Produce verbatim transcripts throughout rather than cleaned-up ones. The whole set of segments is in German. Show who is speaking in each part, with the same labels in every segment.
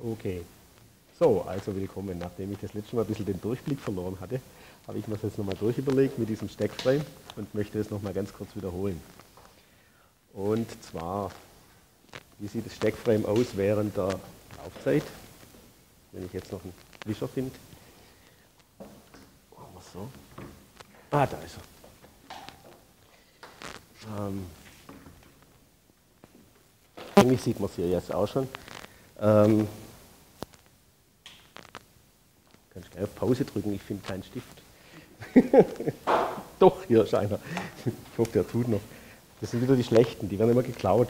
Speaker 1: Okay, so, also willkommen. Nachdem ich das letzte Mal ein bisschen den Durchblick verloren hatte, habe ich mir das jetzt nochmal durchüberlegt mit diesem Steckframe und möchte es nochmal ganz kurz wiederholen. Und zwar, wie sieht das Steckframe aus während der Laufzeit? Wenn ich jetzt noch einen Wischer finde. Machen wir so. Ah, da ist er. Ähm, eigentlich sieht man es hier jetzt auch schon. Ähm, Kannst du gleich auf Pause drücken, ich finde keinen Stift. Doch, hier ist einer. Ich hoffe, der tut noch. Das sind wieder die schlechten, die werden immer geklaut.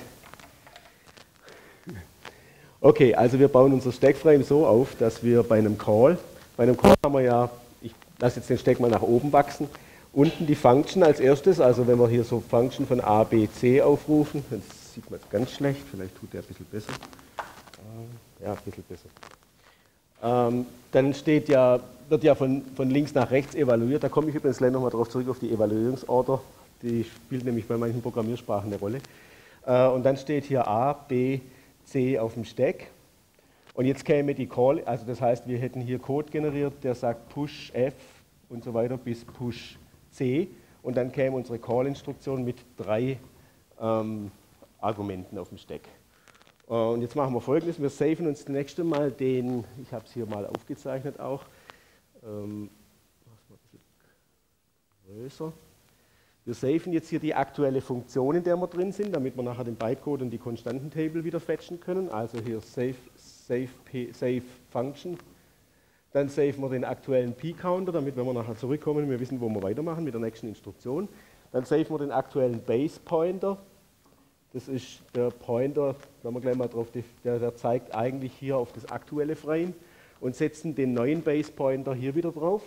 Speaker 1: Okay, also wir bauen unser Steckframe so auf, dass wir bei einem Call, bei einem Call haben wir ja, ich lasse jetzt den Steck mal nach oben wachsen, unten die Function als erstes, also wenn wir hier so Function von A, B, C aufrufen, das sieht man jetzt ganz schlecht, vielleicht tut der ein bisschen besser. Ja, ein bisschen besser. Ähm, dann steht ja, wird ja von, von links nach rechts evaluiert. Da komme ich übrigens gleich nochmal darauf zurück, auf die Evaluierungsorder. Die spielt nämlich bei manchen Programmiersprachen eine Rolle. Äh, und dann steht hier A, B, C auf dem Steck. Und jetzt käme die Call, also das heißt, wir hätten hier Code generiert, der sagt Push F und so weiter bis Push C. Und dann käme unsere Call-Instruktion mit drei ähm, Argumenten auf dem Steck. Und jetzt machen wir Folgendes, wir saven uns das nächste Mal den, ich habe es hier mal aufgezeichnet auch, ähm, ein bisschen größer. Wir saven jetzt hier die aktuelle Funktion, in der wir drin sind, damit wir nachher den Bytecode und die Konstantentable wieder fetchen können. Also hier save, save, save Function. Dann saven wir den aktuellen P-Counter, damit, wenn wir nachher zurückkommen, wir wissen, wo wir weitermachen mit der nächsten Instruktion. Dann saven wir den aktuellen Base-Pointer. Das ist der Pointer, wenn wir gleich mal drauf, der, der zeigt eigentlich hier auf das aktuelle Frame und setzen den neuen Base Pointer hier wieder drauf,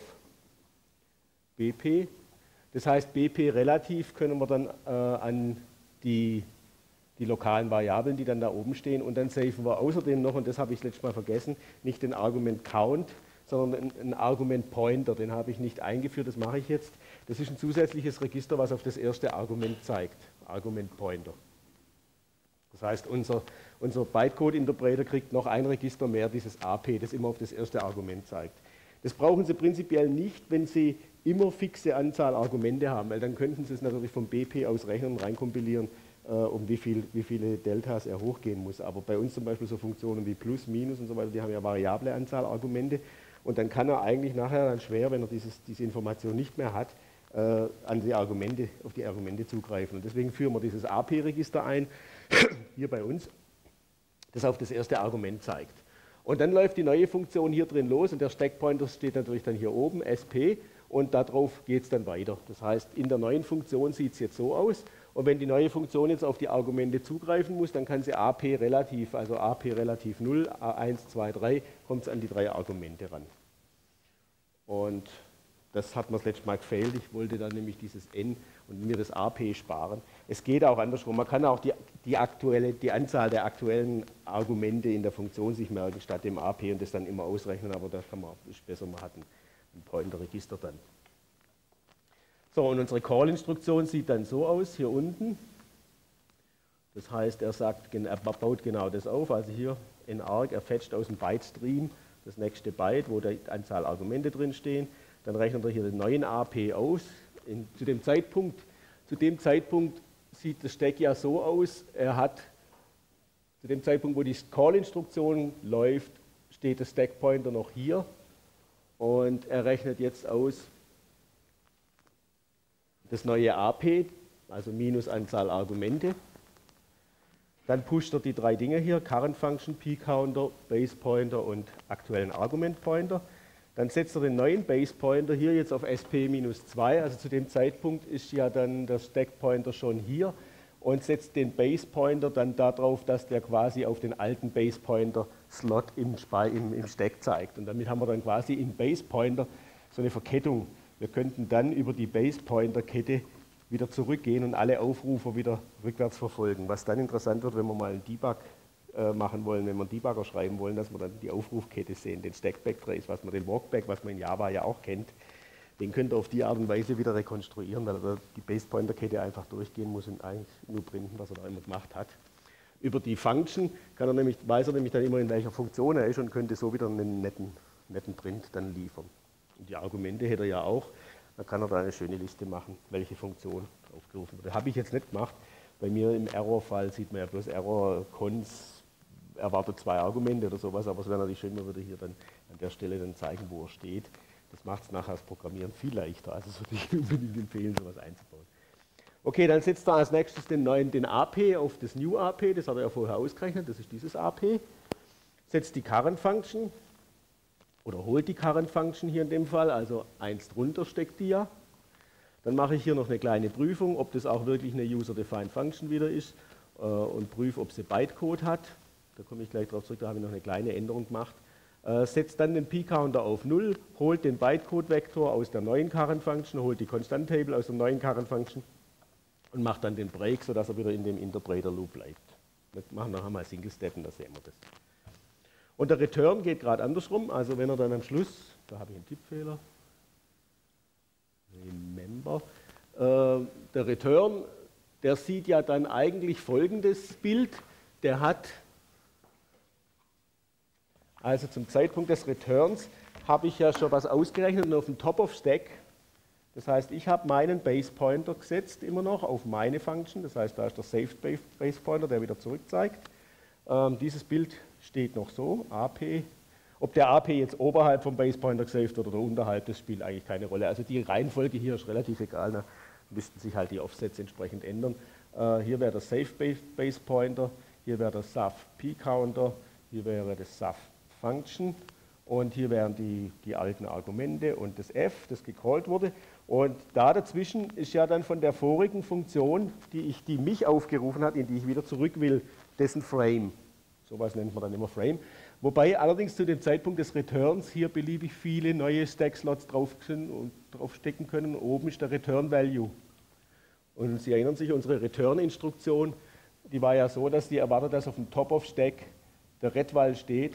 Speaker 1: B P. Das heißt, B P relativ können wir dann äh, an die, die lokalen Variablen, die dann da oben stehen, und dann saven wir außerdem noch, und das habe ich letztes Mal vergessen, nicht den Argument Count, sondern ein Argument Pointer, den habe ich nicht eingeführt, das mache ich jetzt. Das ist ein zusätzliches Register, was auf das erste Argument zeigt, Argument Pointer. Das heißt, unser, unser Bytecode-Interpreter kriegt noch ein Register mehr, dieses A P, das immer auf das erste Argument zeigt. Das brauchen Sie prinzipiell nicht, wenn Sie immer fixe Anzahl Argumente haben, weil dann könnten Sie es natürlich vom B P aus rechnen und reinkompilieren, äh, um wie, viel, wie viele Deltas er hochgehen muss. Aber bei uns zum Beispiel so Funktionen wie Plus, Minus und so weiter, die haben ja variable Anzahl Argumente, und dann kann er eigentlich nachher dann schwer, wenn er dieses, diese Information nicht mehr hat, äh, an die Argumente, auf die Argumente zugreifen. Und deswegen führen wir dieses A P-Register ein, hier bei uns, das auf das erste Argument zeigt. Und dann läuft die neue Funktion hier drin los und der Stackpointer steht natürlich dann hier oben, S P, und darauf geht es dann weiter. Das heißt, in der neuen Funktion sieht es jetzt so aus, und wenn die neue Funktion jetzt auf die Argumente zugreifen muss, dann kann sie A P relativ, also A P relativ null, A eins, zwei, drei, kommt es an die drei Argumente ran. Und das hat mir das letzte Mal gefehlt. Ich wollte dann nämlich dieses N und mir das A P sparen. Es geht auch andersrum. Man kann auch die, die, aktuelle, die Anzahl der aktuellen Argumente in der Funktion sich merken, statt dem A P, und das dann immer ausrechnen, aber das kann man, ist besser, man hat ein, ein Pointer-Register dann. So, und unsere Call-Instruktion sieht dann so aus, hier unten. Das heißt, er, sagt, er baut genau das auf, also hier in Arg, er fetcht aus dem Byte-Stream das nächste Byte, wo die Anzahl Argumente drin stehen. Dann rechnet er hier den neuen A P aus. In, zu, dem Zeitpunkt, zu dem Zeitpunkt sieht das Stack ja so aus, er hat, zu dem Zeitpunkt, wo die Call-Instruktion läuft, steht der Stack-Pointer noch hier, und er rechnet jetzt aus das neue A P, also minus Anzahl Argumente. Dann pusht er die drei Dinge hier, Current Function, P-Counter, Base Pointer und aktuellen Argument Pointer. Dann setzt er den neuen Base Pointer hier jetzt auf S P minus zwei, also zu dem Zeitpunkt ist ja dann der Stack Pointer schon hier, und setzt den Base Pointer dann darauf, dass der quasi auf den alten Base Pointer Slot im, im, im Stack zeigt. Und damit haben wir dann quasi im Base Pointer so eine Verkettung. Wir könnten dann über die Base Pointer Kette wieder zurückgehen und alle Aufrufe wieder rückwärts verfolgen. Was dann interessant wird, wenn wir mal einen Debug machen wollen, wenn wir einen Debugger schreiben wollen, dass wir dann die Aufrufkette sehen, den Stack-Backtrace, was man den Walkback, was man in Java ja auch kennt, den könnt ihr auf die Art und Weise wieder rekonstruieren, weil er die Base-Pointer-Kette einfach durchgehen muss und eigentlich nur printen, was er da immer gemacht hat. Über die Function kann er nämlich, weiß er nämlich dann immer, in welcher Funktion er ist und könnte so wieder einen netten, netten Print dann liefern. Und die Argumente hätte er ja auch, dann kann er da eine schöne Liste machen, welche Funktion aufgerufen wird. Habe ich jetzt nicht gemacht. Bei mir im Error-Fall sieht man ja bloß Error, Cons, erwartet zwei Argumente oder sowas, aber es wäre natürlich schön, man würde hier dann an der Stelle dann zeigen, wo er steht. Das macht es nachher das Programmieren viel leichter, also das würde ich unbedingt empfehlen, sowas einzubauen. Okay, dann setzt er als nächstes den neuen, den A P auf das New A P, das hat er ja vorher ausgerechnet, das ist dieses A P. Setzt die Current Function oder holt die Current Function hier in dem Fall, also eins drunter steckt die ja. Dann mache ich hier noch eine kleine Prüfung, ob das auch wirklich eine User-Defined Function wieder ist äh, und prüfe, ob sie Bytecode hat. Da komme ich gleich drauf zurück, da habe ich noch eine kleine Änderung gemacht. Äh, setzt dann den P-Counter auf null, holt den Bytecode-Vektor aus der neuen Current Function, holt die Constant Table aus der neuen Current Function und macht dann den Break, sodass er wieder in dem Interpreter-Loop bleibt. Wir machen nachher mal Single-Steppen, da sehen wir das. Und der Return geht gerade andersrum, also wenn er dann am Schluss, da habe ich einen Tippfehler, Remember, äh, der Return, der sieht ja dann eigentlich folgendes Bild, der hat, also zum Zeitpunkt des Returns, habe ich ja schon was ausgerechnet und auf dem Top of Stack, das heißt, ich habe meinen Base Pointer gesetzt immer noch auf meine Function, das heißt, da ist der Saved Base Pointer, der wieder zurück zeigt. Ähm, dieses Bild steht noch so, A P. Ob der A P jetzt oberhalb vom Base Pointer gesaved wird oder unterhalb, das spielt eigentlich keine Rolle. Also die Reihenfolge hier ist relativ egal, da müssten sich halt die Offsets entsprechend ändern. Äh, hier wäre der Save Base Pointer, hier wäre der S A F P Counter, hier wäre das S A F Function und hier wären die, die alten Argumente und das F, das gecallt wurde. Und da dazwischen ist ja dann von der vorigen Funktion, die, ich, die mich aufgerufen hat, in die ich wieder zurück will, dessen Frame. Sowas nennt man dann immer Frame. Wobei allerdings zu dem Zeitpunkt des Returns hier beliebig viele neue Stack-Slots drauf, draufstecken können. Oben ist der Return-Value. Und Sie erinnern sich, unsere Return-Instruktion, die war ja so, dass die erwartet, dass auf dem Top of Stack der Redval steht.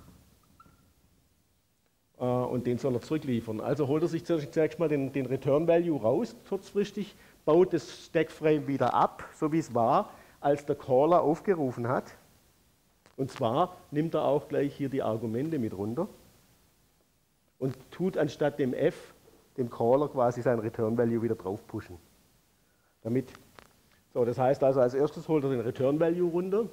Speaker 1: Und den soll er zurückliefern. Also holt er sich zunächst mal den, den Return-Value raus, kurzfristig, baut das Stack-Frame wieder ab, so wie es war, als der Caller aufgerufen hat. Und zwar nimmt er auch gleich hier die Argumente mit runter und tut anstatt dem F, dem Caller, quasi sein Return-Value wieder drauf pushen. Damit, so, das heißt also, als erstes holt er den Return-Value runter,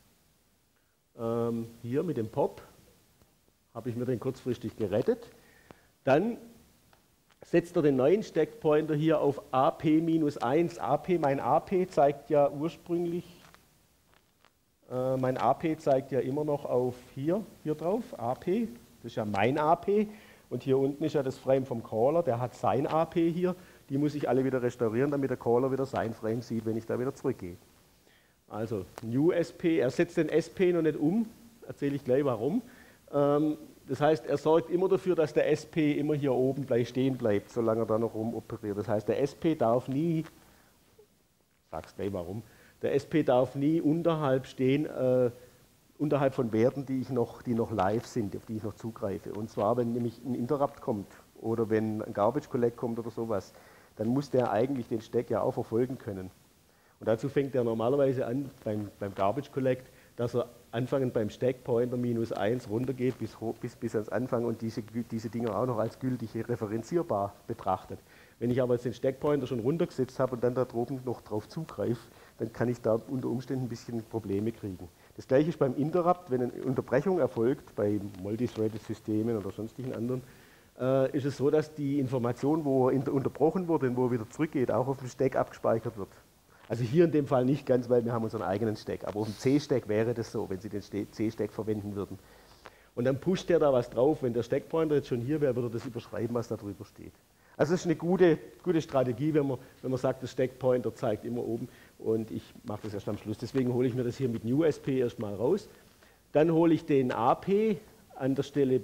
Speaker 1: ähm, hier mit dem Pop. Habe ich mir den kurzfristig gerettet. Dann setzt er den neuen Stack-Pointer hier auf A P minus eins. A P, mein A P zeigt ja ursprünglich, äh, mein A P zeigt ja immer noch auf hier, hier drauf, A P. Das ist ja mein A P. Und hier unten ist ja das Frame vom Caller, der hat sein A P hier. Die muss ich alle wieder restaurieren, damit der Caller wieder sein Frame sieht, wenn ich da wieder zurückgehe. Also New S P, er setzt den S P noch nicht um, erzähle ich gleich warum. Das heißt, er sorgt immer dafür, dass der S P immer hier oben gleich stehen bleibt, solange er da noch rumoperiert. Das heißt, der S P darf nie, sag's gleich warum, der S P darf nie unterhalb stehen, äh, unterhalb von Werten, die, ich noch, die noch live sind, auf die ich noch zugreife. Und zwar, wenn nämlich ein Interrupt kommt oder wenn ein Garbage Collect kommt oder sowas, dann muss der eigentlich den Stack ja auch verfolgen können. Und dazu fängt er normalerweise an beim, beim Garbage Collect, dass er anfangend beim Stack-Pointer minus eins runtergeht bis, bis, bis ans Anfang und diese, diese Dinger auch noch als gültig referenzierbar betrachtet. Wenn ich aber jetzt den Stack-Pointer schon runtergesetzt habe und dann da droben noch drauf zugreife, dann kann ich da unter Umständen ein bisschen Probleme kriegen. Das gleiche ist beim Interrupt, wenn eine Unterbrechung erfolgt, bei Multithreaded-Systemen oder sonstigen anderen, äh, ist es so, dass die Information, wo er unterbrochen wurde und wo er wieder zurückgeht, auch auf dem Stack abgespeichert wird. Also hier in dem Fall nicht ganz, weil wir haben unseren eigenen Stack. Aber auf dem C-Stack wäre das so, wenn Sie den C-Stack verwenden würden. Und dann pusht der da was drauf. Wenn der Stackpointer jetzt schon hier wäre, würde er das überschreiben, was da drüber steht. Also das ist eine gute, gute Strategie, wenn man, wenn man sagt, der Stackpointer zeigt immer oben. Und ich mache das erst am Schluss. Deswegen hole ich mir das hier mit New S P erstmal raus. Dann hole ich den A P an der Stelle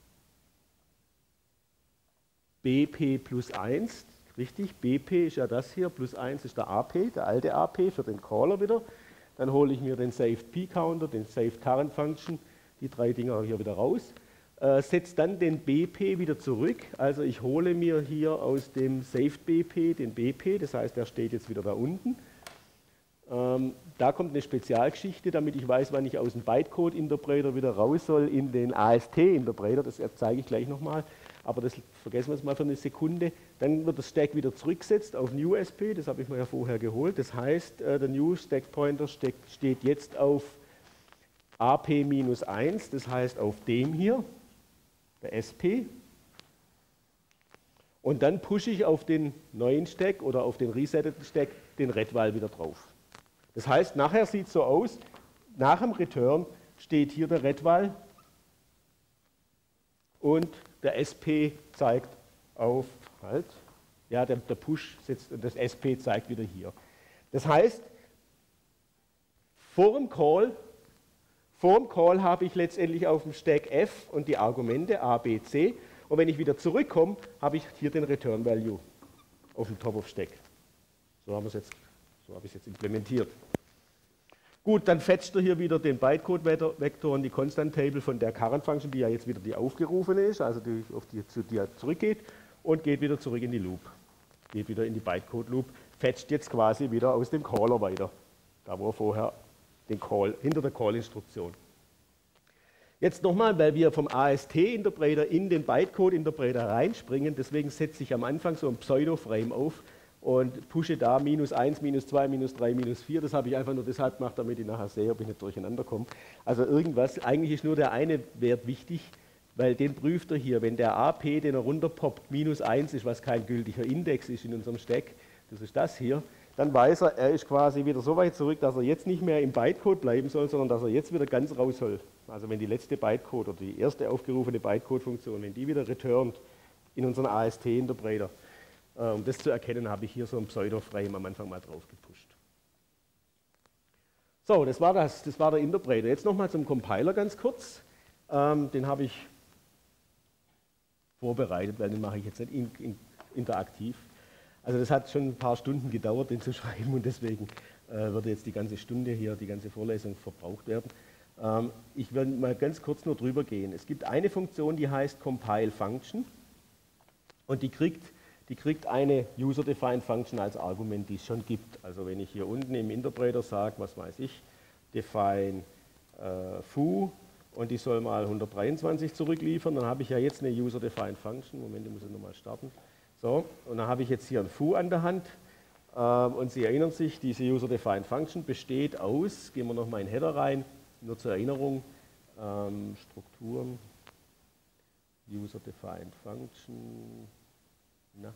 Speaker 1: B P plus eins. Richtig, B P ist ja das hier, plus eins ist der A P, der alte A P für den Caller wieder. Dann hole ich mir den Saved P-Counter, den Saved Current Function, die drei Dinger hier wieder raus. Äh, setze dann den B P wieder zurück, also ich hole mir hier aus dem Saved B P den B P, das heißt, der steht jetzt wieder da unten. Ähm, da kommt eine Spezialgeschichte, damit ich weiß, wann ich aus dem Bytecode-Interpreter wieder raus soll in den A S T-Interpreter. Das zeige ich gleich nochmal, aber das vergessen wir jetzt mal für eine Sekunde. Dann wird das Stack wieder zurückgesetzt auf New S P, das habe ich mir ja vorher geholt. Das heißt, der New Stack Pointer steht jetzt auf A P minus eins, das heißt auf dem hier, der S P. Und dann pushe ich auf den neuen Stack oder auf den resetteten Stack den Retval wieder drauf. Das heißt, nachher sieht es so aus, nach dem Return steht hier der Retval und der S P zeigt auf, halt, ja, der, der Push setzt und das S P zeigt wieder hier. Das heißt, vor dem Call, vor dem Call habe ich letztendlich auf dem Stack F und die Argumente A, B, C. Und wenn ich wieder zurückkomme, habe ich hier den Return Value auf dem Top of Stack. So haben wir es jetzt, so habe ich es jetzt implementiert. Gut, dann fetcht er hier wieder den Bytecode-Vektor und die Constant Table von der Current Function, die ja jetzt wieder die aufgerufene ist, also die, auf die, zu die er zurückgeht, und geht wieder zurück in die Loop. Geht wieder in die Bytecode Loop, fetcht jetzt quasi wieder aus dem Caller weiter. Da wo er vorher den Call, hinter der Call-Instruktion. Jetzt nochmal, weil wir vom A S T-Interpreter in den Bytecode-Interpreter reinspringen, deswegen setze ich am Anfang so ein Pseudo-Frame auf und pushe da minus eins, minus zwei, minus drei, minus vier. Das habe ich einfach nur deshalb gemacht, damit ich nachher sehe, ob ich nicht durcheinander komme. Also irgendwas, eigentlich ist nur der eine Wert wichtig, weil den prüft er hier. Wenn der A P, den er runterpoppt, minus eins ist, was kein gültiger Index ist in unserem Stack, das ist das hier, dann weiß er, er ist quasi wieder so weit zurück, dass er jetzt nicht mehr im Bytecode bleiben soll, sondern dass er jetzt wieder ganz raus soll. Also wenn die letzte Bytecode oder die erste aufgerufene Bytecode-Funktion, wenn die wieder returnt in unseren A S T-Interpreter, äh, um das zu erkennen, habe ich hier so ein Pseudo-Frame am Anfang mal drauf gepusht. So, das war, das, das war der Interpreter. Jetzt nochmal zum Compiler ganz kurz. Ähm, den habe ich vorbereitet, weil den mache ich jetzt nicht in, in, interaktiv. Also das hat schon ein paar Stunden gedauert, den zu schreiben, und deswegen äh, würde jetzt die ganze Stunde hier, die ganze Vorlesung verbraucht werden. Ähm, ich werde mal ganz kurz nur drüber gehen. Es gibt eine Funktion, die heißt Compile Function, und die kriegt, die kriegt eine User-Defined Function als Argument, die es schon gibt. Also wenn ich hier unten im Interpreter sage, was weiß ich, define äh, foo, und die soll mal hundertdreiundzwanzig zurückliefern, dann habe ich ja jetzt eine User-Defined Function. Moment, ich muss ich nochmal starten. So, und dann habe ich jetzt hier ein foo an der Hand, ähm, und Sie erinnern sich, diese User-Defined Function besteht aus, gehen wir nochmal in Header rein, nur zur Erinnerung, ähm, Strukturen, User-Defined Function, na,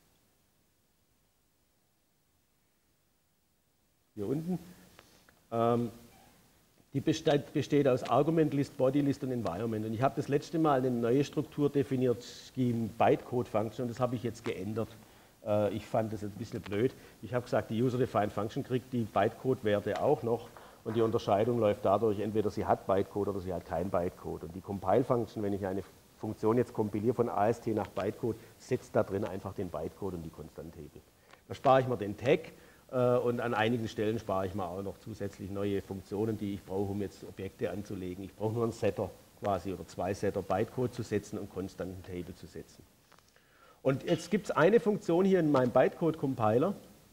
Speaker 1: hier unten, ähm, die besteht, besteht aus Argument List, Body List und Environment. Und ich habe das letzte Mal eine neue Struktur definiert, Scheme Bytecode Function, und das habe ich jetzt geändert. Äh, ich fand das jetzt ein bisschen blöd. Ich habe gesagt, die User-Defined Function kriegt die Bytecode-Werte auch noch, und die Unterscheidung läuft dadurch, entweder sie hat Bytecode oder sie hat kein Bytecode. Und die Compile Function, wenn ich eine Funktion jetzt kompiliere von A S T nach Bytecode, setzt da drin einfach den Bytecode und die Constant Table. Da spare ich mir den Tag. Und an einigen Stellen spare ich mir auch noch zusätzlich neue Funktionen, die ich brauche, um jetzt Objekte anzulegen. Ich brauche nur einen Setter quasi oder zwei Setter Bytecode zu setzen und konstanten Table zu setzen. Und jetzt gibt es eine Funktion hier in meinem Bytecode-Compiler,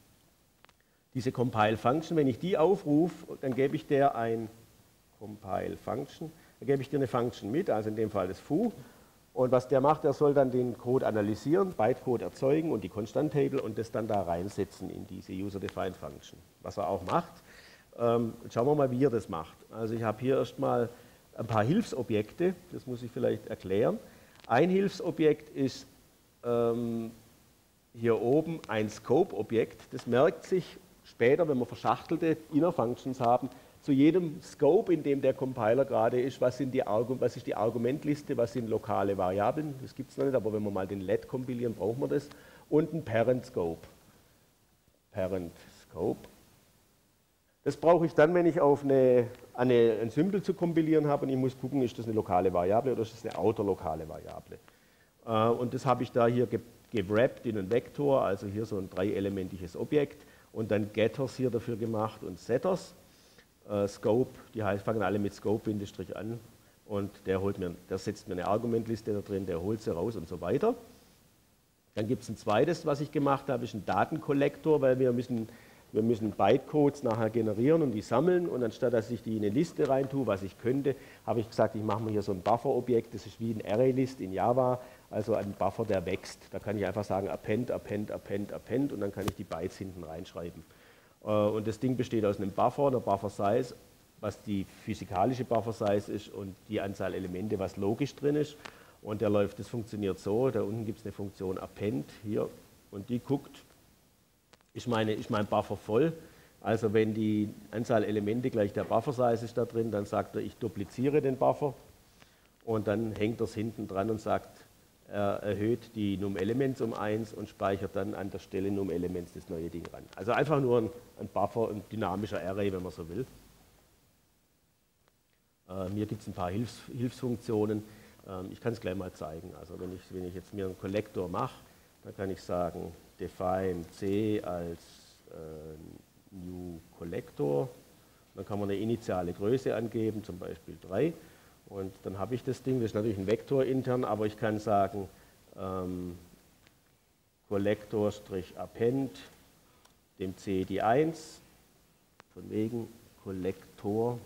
Speaker 1: diese Compile Function. Wenn ich die aufrufe, dann gebe ich der ein Compile Function, dann gebe ich dir eine Function mit, also in dem Fall das foo. Und was der macht, der soll dann den Code analysieren, Bytecode erzeugen und die Constant Table und das dann da reinsetzen in diese User-Defined Function. Was er auch macht, ähm, schauen wir mal, wie er das macht. Also ich habe hier erstmal ein paar Hilfsobjekte, das muss ich vielleicht erklären. Ein Hilfsobjekt ist ähm, hier oben ein Scope-Objekt, das merkt sich später, wenn wir verschachtelte Inner Functions haben, zu jedem Scope, in dem der Compiler gerade ist, was, sind die Argu was ist die Argumentliste, was sind lokale Variablen, das gibt es noch nicht, aber wenn wir mal den Let kompilieren, brauchen wir das, und ein Parent Scope. Parent Scope. Das brauche ich dann, wenn ich auf eine, eine, ein Symbol zu kompilieren habe und ich muss gucken, ist das eine lokale Variable oder ist das eine outer-lokale Variable. Äh, und das habe ich da hier ge gewrappt in einen Vektor, also hier so ein dreielementiges Objekt, und dann Getters hier dafür gemacht und Setters. Uh, Scope, die heißt, fangen alle mit Scope Bindestrich an, und der, holt mir, der setzt mir eine Argumentliste da drin, der holt sie raus und so weiter. Dann gibt es ein zweites, was ich gemacht habe, ist ein Datenkollektor, weil wir müssen wir müssen Bytecodes nachher generieren und die sammeln und anstatt dass ich die in eine Liste rein tue, was ich könnte, habe ich gesagt, ich mache mir hier so ein Buffer-Objekt, das ist wie ein Array-List in Java, also ein Buffer, der wächst. Da kann ich einfach sagen append, append, append, append und dann kann ich die Bytes hinten reinschreiben. Und das Ding besteht aus einem Buffer, einer Buffer-Size, was die physikalische Buffer-Size ist und die Anzahl Elemente, was logisch drin ist. Und der läuft, das funktioniert so, da unten gibt es eine Funktion append hier und die guckt, ist, meine, ist mein Buffer voll. Also wenn die Anzahl Elemente gleich der Buffer-Size ist da drin, dann sagt er, ich dupliziere den Buffer und dann hängt er es hinten dran und sagt, er erhöht die num-Elements um eins und speichert dann an der Stelle num-Elements das neue Ding ran. Also einfach nur ein, ein Buffer, ein dynamischer Array, wenn man so will. Ähm, hier gibt es ein paar Hilfs, Hilfsfunktionen. Ähm, ich kann es gleich mal zeigen. Also wenn ich, wenn ich jetzt mir einen Kollektor mache, dann kann ich sagen, define C als äh, new Collector. Dann kann man eine initiale Größe angeben, zum Beispiel drei. Und dann habe ich das Ding, das ist natürlich ein Vektor intern, aber ich kann sagen, ähm, Collector-append, dem C die eins, von wegen Collector.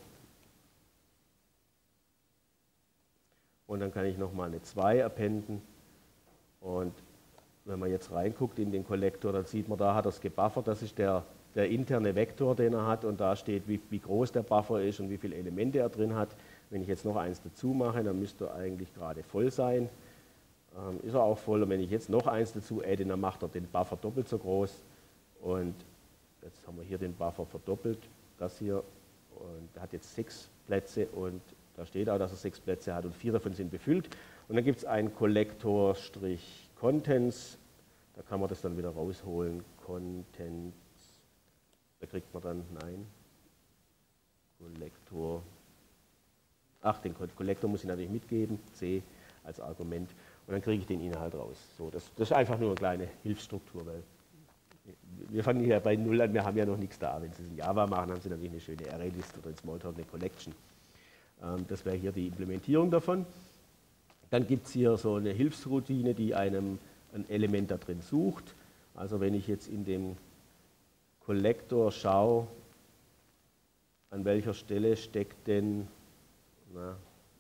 Speaker 1: Und dann kann ich nochmal eine zwei appenden. Und wenn man jetzt reinguckt in den Kollektor, dann sieht man, da hat er es gebuffert, das ist der, der interne Vektor, den er hat. Und da steht, wie, wie groß der Buffer ist und wie viele Elemente er drin hat. Wenn ich jetzt noch eins dazu mache, dann müsste er eigentlich gerade voll sein. Ähm, ist er auch voll. Und wenn ich jetzt noch eins dazu adde, dann macht er den Buffer doppelt so groß. Und jetzt haben wir hier den Buffer verdoppelt, das hier. Und er hat jetzt sechs Plätze und da steht auch, dass er sechs Plätze hat und vier davon sind befüllt. Und dann gibt es einen Collector-Contents. Da kann man das dann wieder rausholen. Contents. Da kriegt man dann, nein, Collector. Ach, den Kollektor muss ich natürlich mitgeben, C als Argument, und dann kriege ich den Inhalt raus. So, das, das ist einfach nur eine kleine Hilfsstruktur, weil wir fangen hier bei Null an, wir haben ja noch nichts da. Wenn Sie es in Java machen, haben Sie natürlich eine schöne Array-List oder in Smalltalk eine Collection. Ähm, das wäre hier die Implementierung davon. Dann gibt es hier so eine Hilfsroutine, die einem ein Element da drin sucht. Also wenn ich jetzt in dem Kollektor schaue, an welcher Stelle steckt denn Na.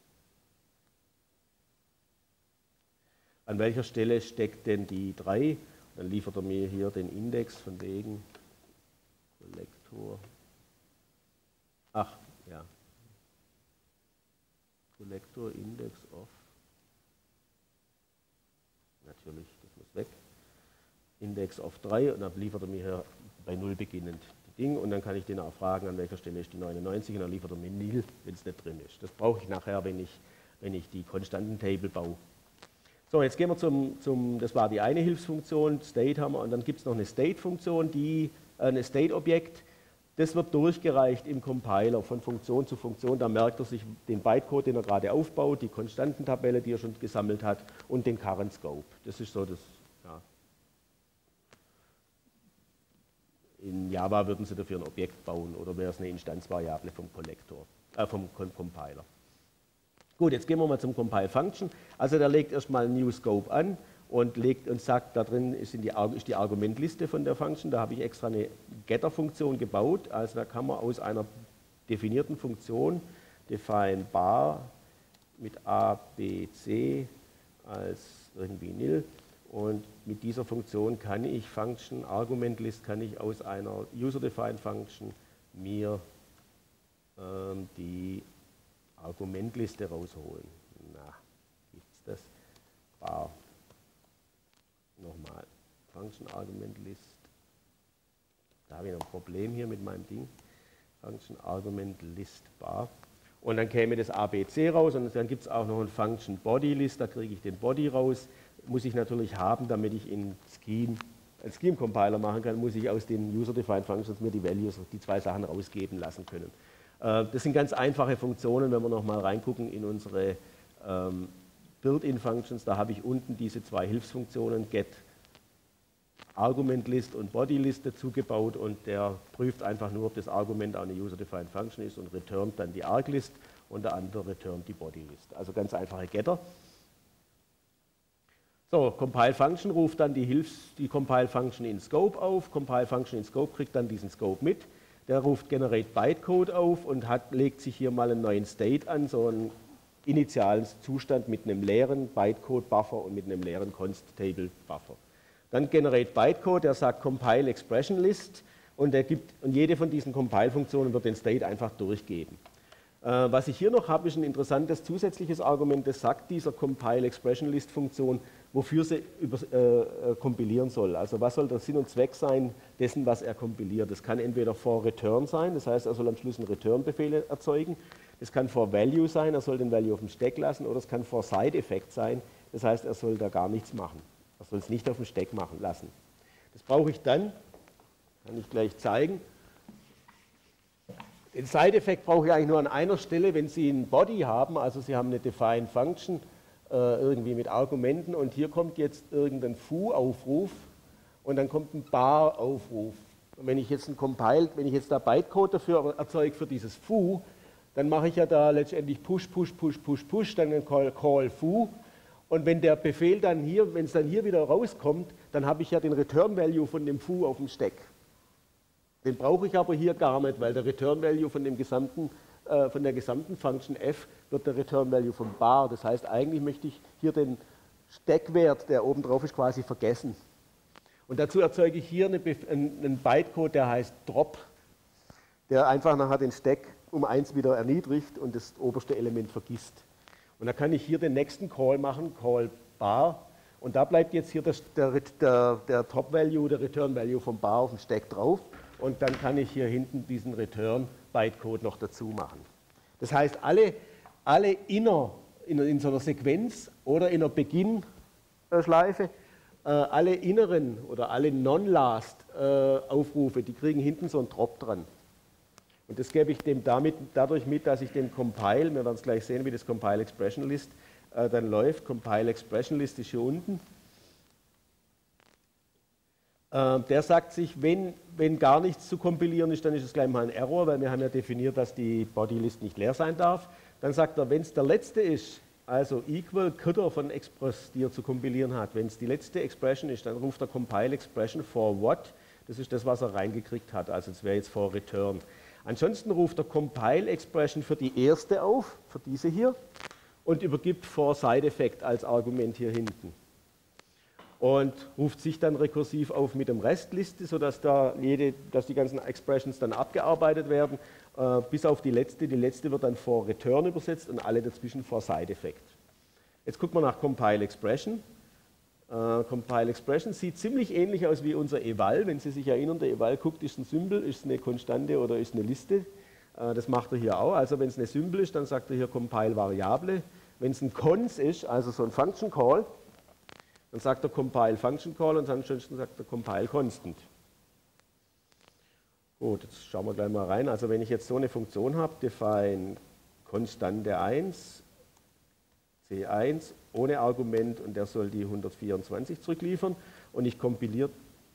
Speaker 1: An welcher Stelle steckt denn die drei? Dann liefert er mir hier den Index von wegen Kollektor. Ach, ja. Kollektor Index of. Natürlich, das muss weg. Index of drei und dann liefert er mir hier bei null beginnend die Ding und dann kann ich den auch fragen, an welcher Stelle ist die neunundneunzig und dann liefert er mir nil, wenn es nicht drin ist. Das brauche ich nachher, wenn ich, wenn ich die Konstantentable baue. So, jetzt gehen wir zum, zum, das war die eine Hilfsfunktion, State haben wir, und dann gibt es noch eine State-Funktion, die, äh, eine State-Objekt, das wird durchgereicht im Compiler von Funktion zu Funktion, da merkt er sich den Bytecode, den er gerade aufbaut, die Konstantentabelle, die er schon gesammelt hat und den Current Scope. Das ist so das, ja. In Java würden Sie dafür ein Objekt bauen oder wäre es eine Instanzvariable vom Kollektor, äh, vom Compiler. Gut, jetzt gehen wir mal zum Compile Function. Also der legt erstmal New Scope an und legt und sagt, da drin ist, in die, ist die Argumentliste von der Function. Da habe ich extra eine Getter-Funktion gebaut. Also da kann man aus einer definierten Funktion define bar mit a, b, c als irgendwie nil. Und mit dieser Funktion kann ich Function Argument List kann ich aus einer User-Defined Function mir ähm, die Argumentliste rausholen. Na, gibt es das? Bar. Nochmal. Function Argument List. Da habe ich noch ein Problem hier mit meinem Ding. Function Argument List Bar. Und dann käme das A B C raus und dann gibt es auch noch ein Function Body List, da kriege ich den Body raus. Muss ich natürlich haben, damit ich in Scheme, einen Scheme Compiler machen kann, muss ich aus den User-Defined Functions mir die Values, die zwei Sachen rausgeben lassen können. Das sind ganz einfache Funktionen, wenn wir noch mal reingucken in unsere ähm, Built-in-Functions, da habe ich unten diese zwei Hilfsfunktionen, get Argument List und Body List dazu gebaut und der prüft einfach nur, ob das Argument auch eine User-Defined Function ist und returnt dann die Arg-List und der andere returnt die Body List. Also ganz einfache Getter. So, Compile Function ruft dann die, Hilfs-, die Compile Function in Scope auf. Compile Function in Scope kriegt dann diesen Scope mit. Der ruft Generate Bytecode auf und hat, legt sich hier mal einen neuen State an, so einen initialen Zustand mit einem leeren Bytecode-Buffer und mit einem leeren Const-Table-Buffer. Dann Generate Bytecode, der sagt Compile Expression List und, der gibt, und jede von diesen Compile-Funktionen wird den State einfach durchgeben. Äh, was ich hier noch habe, ist ein interessantes zusätzliches Argument, das sagt dieser Compile Expression List Funktion, wofür sie über, äh, äh, kompilieren soll. Also was soll der Sinn und Zweck sein dessen, was er kompiliert. Das kann entweder for Return sein, das heißt, er soll am Schluss einen Return-Befehl erzeugen. Das kann for Value sein, er soll den Value auf dem Stack lassen, oder es kann for Side-Effekt sein, das heißt, er soll da gar nichts machen. Er soll es nicht auf dem Stack machen lassen. Das brauche ich dann, kann ich gleich zeigen. Den Side-Effekt brauche ich eigentlich nur an einer Stelle, wenn Sie einen Body haben, also Sie haben eine Define Function, irgendwie mit Argumenten und hier kommt jetzt irgendein Foo-Aufruf und dann kommt ein Bar-Aufruf. Und wenn ich jetzt ein Compile, wenn ich jetzt da Bytecode dafür erzeuge für dieses Foo, dann mache ich ja da letztendlich Push, Push, Push, Push, Push, dann ein Call, Call Foo und wenn der Befehl dann hier, wenn es dann hier wieder rauskommt, dann habe ich ja den Return-Value von dem Foo auf dem Stack. Den brauche ich aber hier gar nicht, weil der Return-Value von dem gesamten von der gesamten Function f wird der Return Value vom Bar. Das heißt, eigentlich möchte ich hier den Stackwert, der oben drauf ist, quasi vergessen. Und dazu erzeuge ich hier eine, einen Bytecode, der heißt Drop, der einfach nachher den Stack um eins wieder erniedrigt und das oberste Element vergisst. Und da kann ich hier den nächsten Call machen, Call Bar. Und da bleibt jetzt hier der, der, der Top Value, der Return Value vom Bar auf dem Stack drauf. Und dann kann ich hier hinten diesen Return Bytecode noch dazu machen. Das heißt, alle, alle inner, in, in so einer Sequenz oder in einer Beginn-Schleife, äh, alle inneren oder alle Non-Last-Aufrufe, äh, die kriegen hinten so einen Drop dran. Und das gebe ich dem damit, dadurch mit, dass ich den Compile, wir werden es gleich sehen, wie das Compile Expression List äh, dann läuft. Compile Expression List ist hier unten. Äh, der sagt sich, wenn, wenn gar nichts zu kompilieren ist, dann ist es gleich mal ein Error, weil wir haben ja definiert, dass die Bodylist nicht leer sein darf. Dann sagt er, wenn es der letzte ist, also equal Kürter von Express, die er zu kompilieren hat, wenn es die letzte Expression ist, dann ruft er Compile Expression for what? Das ist das, was er reingekriegt hat, also es wäre jetzt for Return. Ansonsten ruft er Compile Expression für die erste auf, für diese hier, und übergibt for Side Effect als Argument hier hinten. Und ruft sich dann rekursiv auf mit dem Restliste, sodass da jede, dass die ganzen Expressions dann abgearbeitet werden, äh, bis auf die letzte. Die letzte wird dann for Return übersetzt und alle dazwischen for Side Effect. Jetzt gucken wir nach Compile Expression. Äh, Compile Expression sieht ziemlich ähnlich aus wie unser Eval. Wenn Sie sich erinnern, der Eval guckt, ist ein Symbol, ist eine Konstante oder ist eine Liste. Äh, das macht er hier auch. Also wenn es eine Symbol ist, dann sagt er hier Compile Variable. Wenn es ein Cons ist, also so ein Function Call, dann sagt er Compile Function Call und ansonsten sagt er Compile Constant. Gut, jetzt schauen wir gleich mal rein. Also wenn ich jetzt so eine Funktion habe, define Konstante eins, C eins, ohne Argument und der soll die hundertvierundzwanzig zurückliefern und ich kompiliere,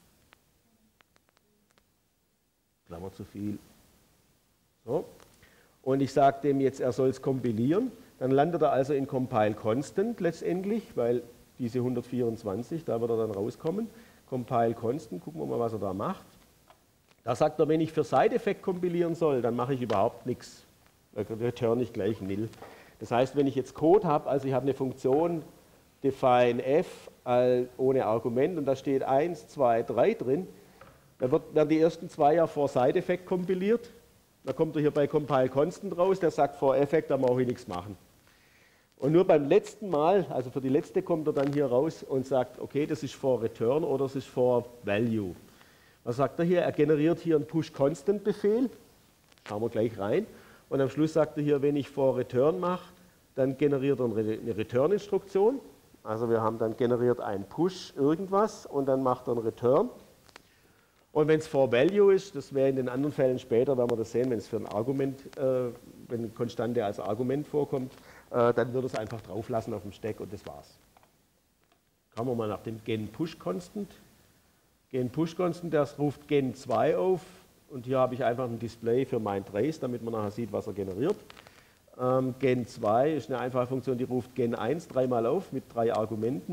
Speaker 1: Klammer zu viel, so, und ich sage dem jetzt, er soll es kompilieren, dann landet er also in Compile Constant letztendlich, weil diese hundertvierundzwanzig, da wird er dann rauskommen. Compile Constant, gucken wir mal, was er da macht. Da sagt er, wenn ich für Side-Effekt kompilieren soll, dann mache ich überhaupt nichts. Da return ich gleich nil. Das heißt, wenn ich jetzt Code habe, also ich habe eine Funktion define f ohne Argument und da steht eins, zwei, drei drin, dann wird, werden die ersten zwei ja for Side-Effekt kompiliert. Da kommt er hier bei Compile Constant raus, der sagt for Effect, da brauche ich nichts machen. Und nur beim letzten Mal, also für die letzte, kommt er dann hier raus und sagt, okay, das ist for Return oder das ist for Value. Was sagt er hier? Er generiert hier einen Push-Constant-Befehl. Schauen wir gleich rein. Und am Schluss sagt er hier, wenn ich for Return mache, dann generiert er eine Return-Instruktion. Also wir haben dann generiert ein Push irgendwas und dann macht er einen Return. Und wenn es for Value ist, das wäre in den anderen Fällen später, werden wir das sehen, wenn es für ein Argument, äh, wenn eine Konstante als Argument vorkommt, dann würde es einfach drauf lassen auf dem Stack und das war's. Kommen wir mal nach dem Gen Push Constant. Gen Push Constant, das ruft Gen zwei auf und hier habe ich einfach ein Display für mein Trace, damit man nachher sieht, was er generiert. Ähm, Gen zwei ist eine einfache Funktion, die ruft Gen eins dreimal auf mit drei Argumenten